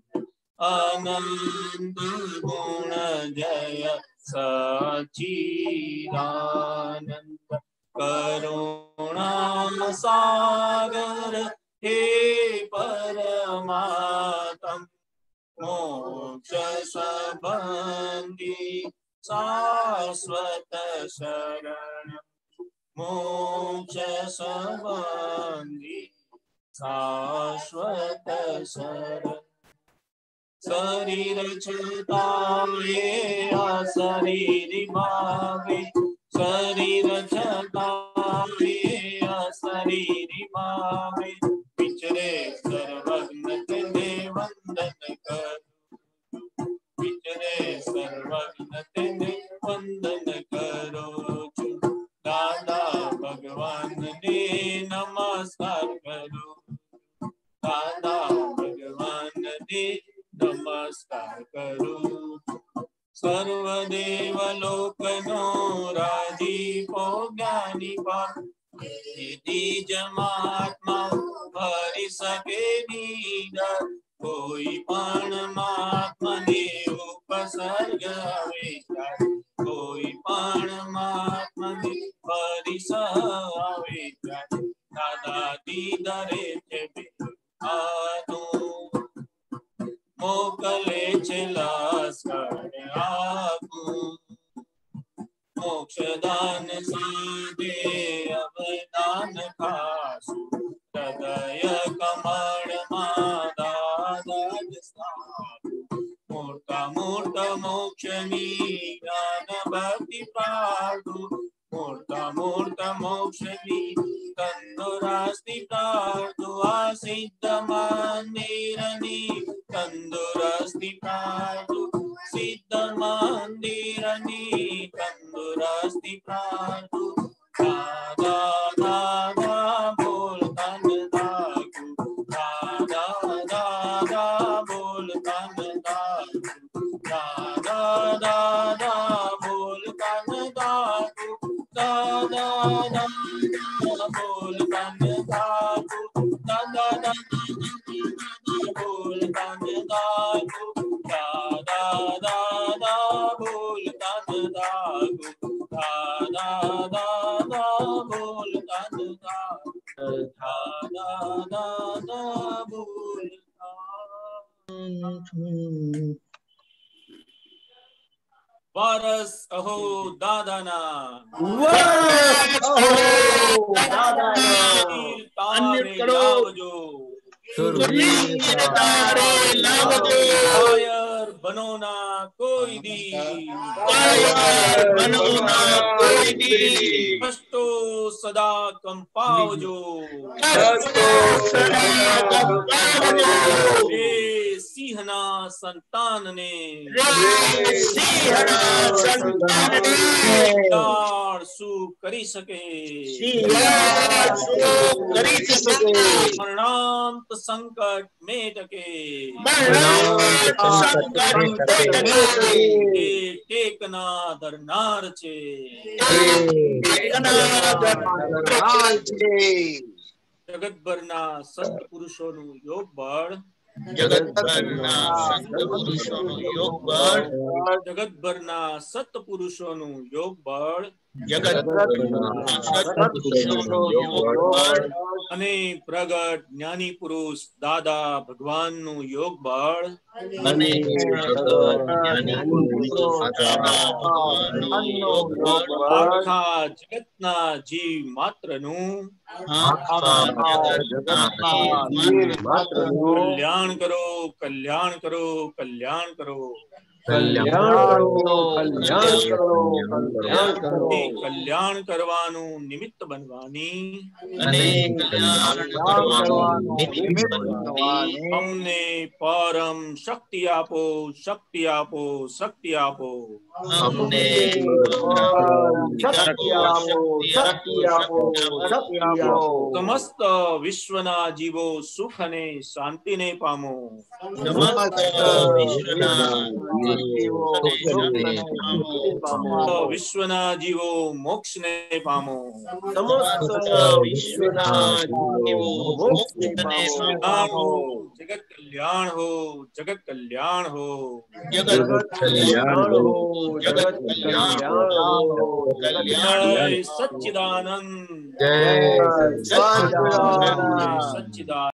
આનંદ ગુણ જય સચિદાનંદ કરુણા સાગર હે પરમાત્મ મોક્ષ સંબંધી શાશ્વત શરણ મોક્ષ સંબંધી શાશ્વત શરણ શરીર છતાંય અશરીરી ભાવે શરીર છતાંય અશરીરી ભાવે વિચરે સર્વજ્ઞ તેને વંદન કરું વિચરે સર્વજ્ઞ તેને વંદન કરો છું દાદા ભગવાનને નમસ્કાર કરો દાદા ભગવાનને નમસ્કાર કરું સર્વદેવ લોકનો રાજીપો જ્ઞાની પાપ નિજ મહાત્મા ભરી શકે નિદર કોઈ પણ મહાત્માને ઉપસર્ગ આવે કોઈ પણ મહાત્માને પરિસ આવે દાદા દીદરે છે આનું મોકલે છે લશ્કર આપું મોક્ષદાન સાધે અવદાન ખાસું હૃદય કમળમાં દાદા જ સ્થાપું મોટા મોટા મોક્ષની જ્ઞાન ભક્તિ પાડું મોટા મોટા મોક્ષની તંદુરસ્તી પ્રાર્થું આ સિદ્ધ મંદિરની તંદુરસ્તી પ્રાર્થું સિદ્ધ મંદિરની તંદુરસ્તી પ્રાર્થું દાદા દાદા બોલતા ન થાકું દાદા દાદા બોલતા ન થાકું દાદા દાદા બોલતા ન થાકું દાદા દાદા બોલતા ન થાકું દાદા દાદા બોલતા ન થાકું દાદા દાદા બોલતા ન થાકું દાદા દાદા બોલતા ન થાકું દાદા દાદા બોલતા વારસ અહો દાદાના વારસ અહો દાદાના તારે લાવજો સુરવીર તારે લાવજો કાયર બનો ના કોઈ દી કાયર બનો ના કોઈ દી કષ્ટો સદા કંપાવજો કષ્ટો સદા કંપાવજો રે સિંહના સંતાનને રે સિંહના સંતાનને દાળ શું કરી શકે શિયાળ શું કરી શકે મરણાંત સંકટ મેટકે મરણાંત સંકટ મેટકે એ ટેકના ધરનાર છે ટેકના ધરનાર છે જગતભરના સંત પુરુષોનું યોગ બળ જગતભરના સંત પુરુષોનું યોગ બળ જગતભરના સત પુરુષોનું યોગ બળ જગતભરના સત પુરુષોનું યોગ બળ અને પ્રગટ જ્ઞાની પુરુષ દાદા ભગવાનનું યોગ બળ અને પ્રગટ જ્ઞાની પુરુષ દાદા ભગવાનનું યોગ બળ આખા જગતના જીવ માત્રનું આખા જગતના જીવ માત્રનું કલ્યાણ કરો કલ્યાણ કરો કલ્યાણ કરો કલ્યાણ કરો કલ્યાણ કરો કલ્યાણ કરો અને કલ્યાણ કરવાનું નિમિત્ત બનવાની અને કલ્યાણ કરવાનું નિમિત્ત બનવાની અમને પરમ શક્તિ આપો શક્તિ આપો શક્તિ આપો અમને શક્તિ આપો શક્તિ આપો શક્તિ આપો સમસ્ત વિશ્વના જીવો સુખ અને શાંતિને પામો સમસ્ત વિશ્વના જીવો સુખને પામો. વિશ્વના જીવો મોક્ષને પામો સમસ્ત વિશ્વના જીવો મોક્ષને પામો. જગત કલ્યાણ હો જગત કલ્યાણ હો જગત કલ્યાણ હો જગત કલ્યાણ હો કલ્યાણ જય સચ્ચિદાનંદ જય સચ્ચિદાનંદ. સચ્ચિદાનંદ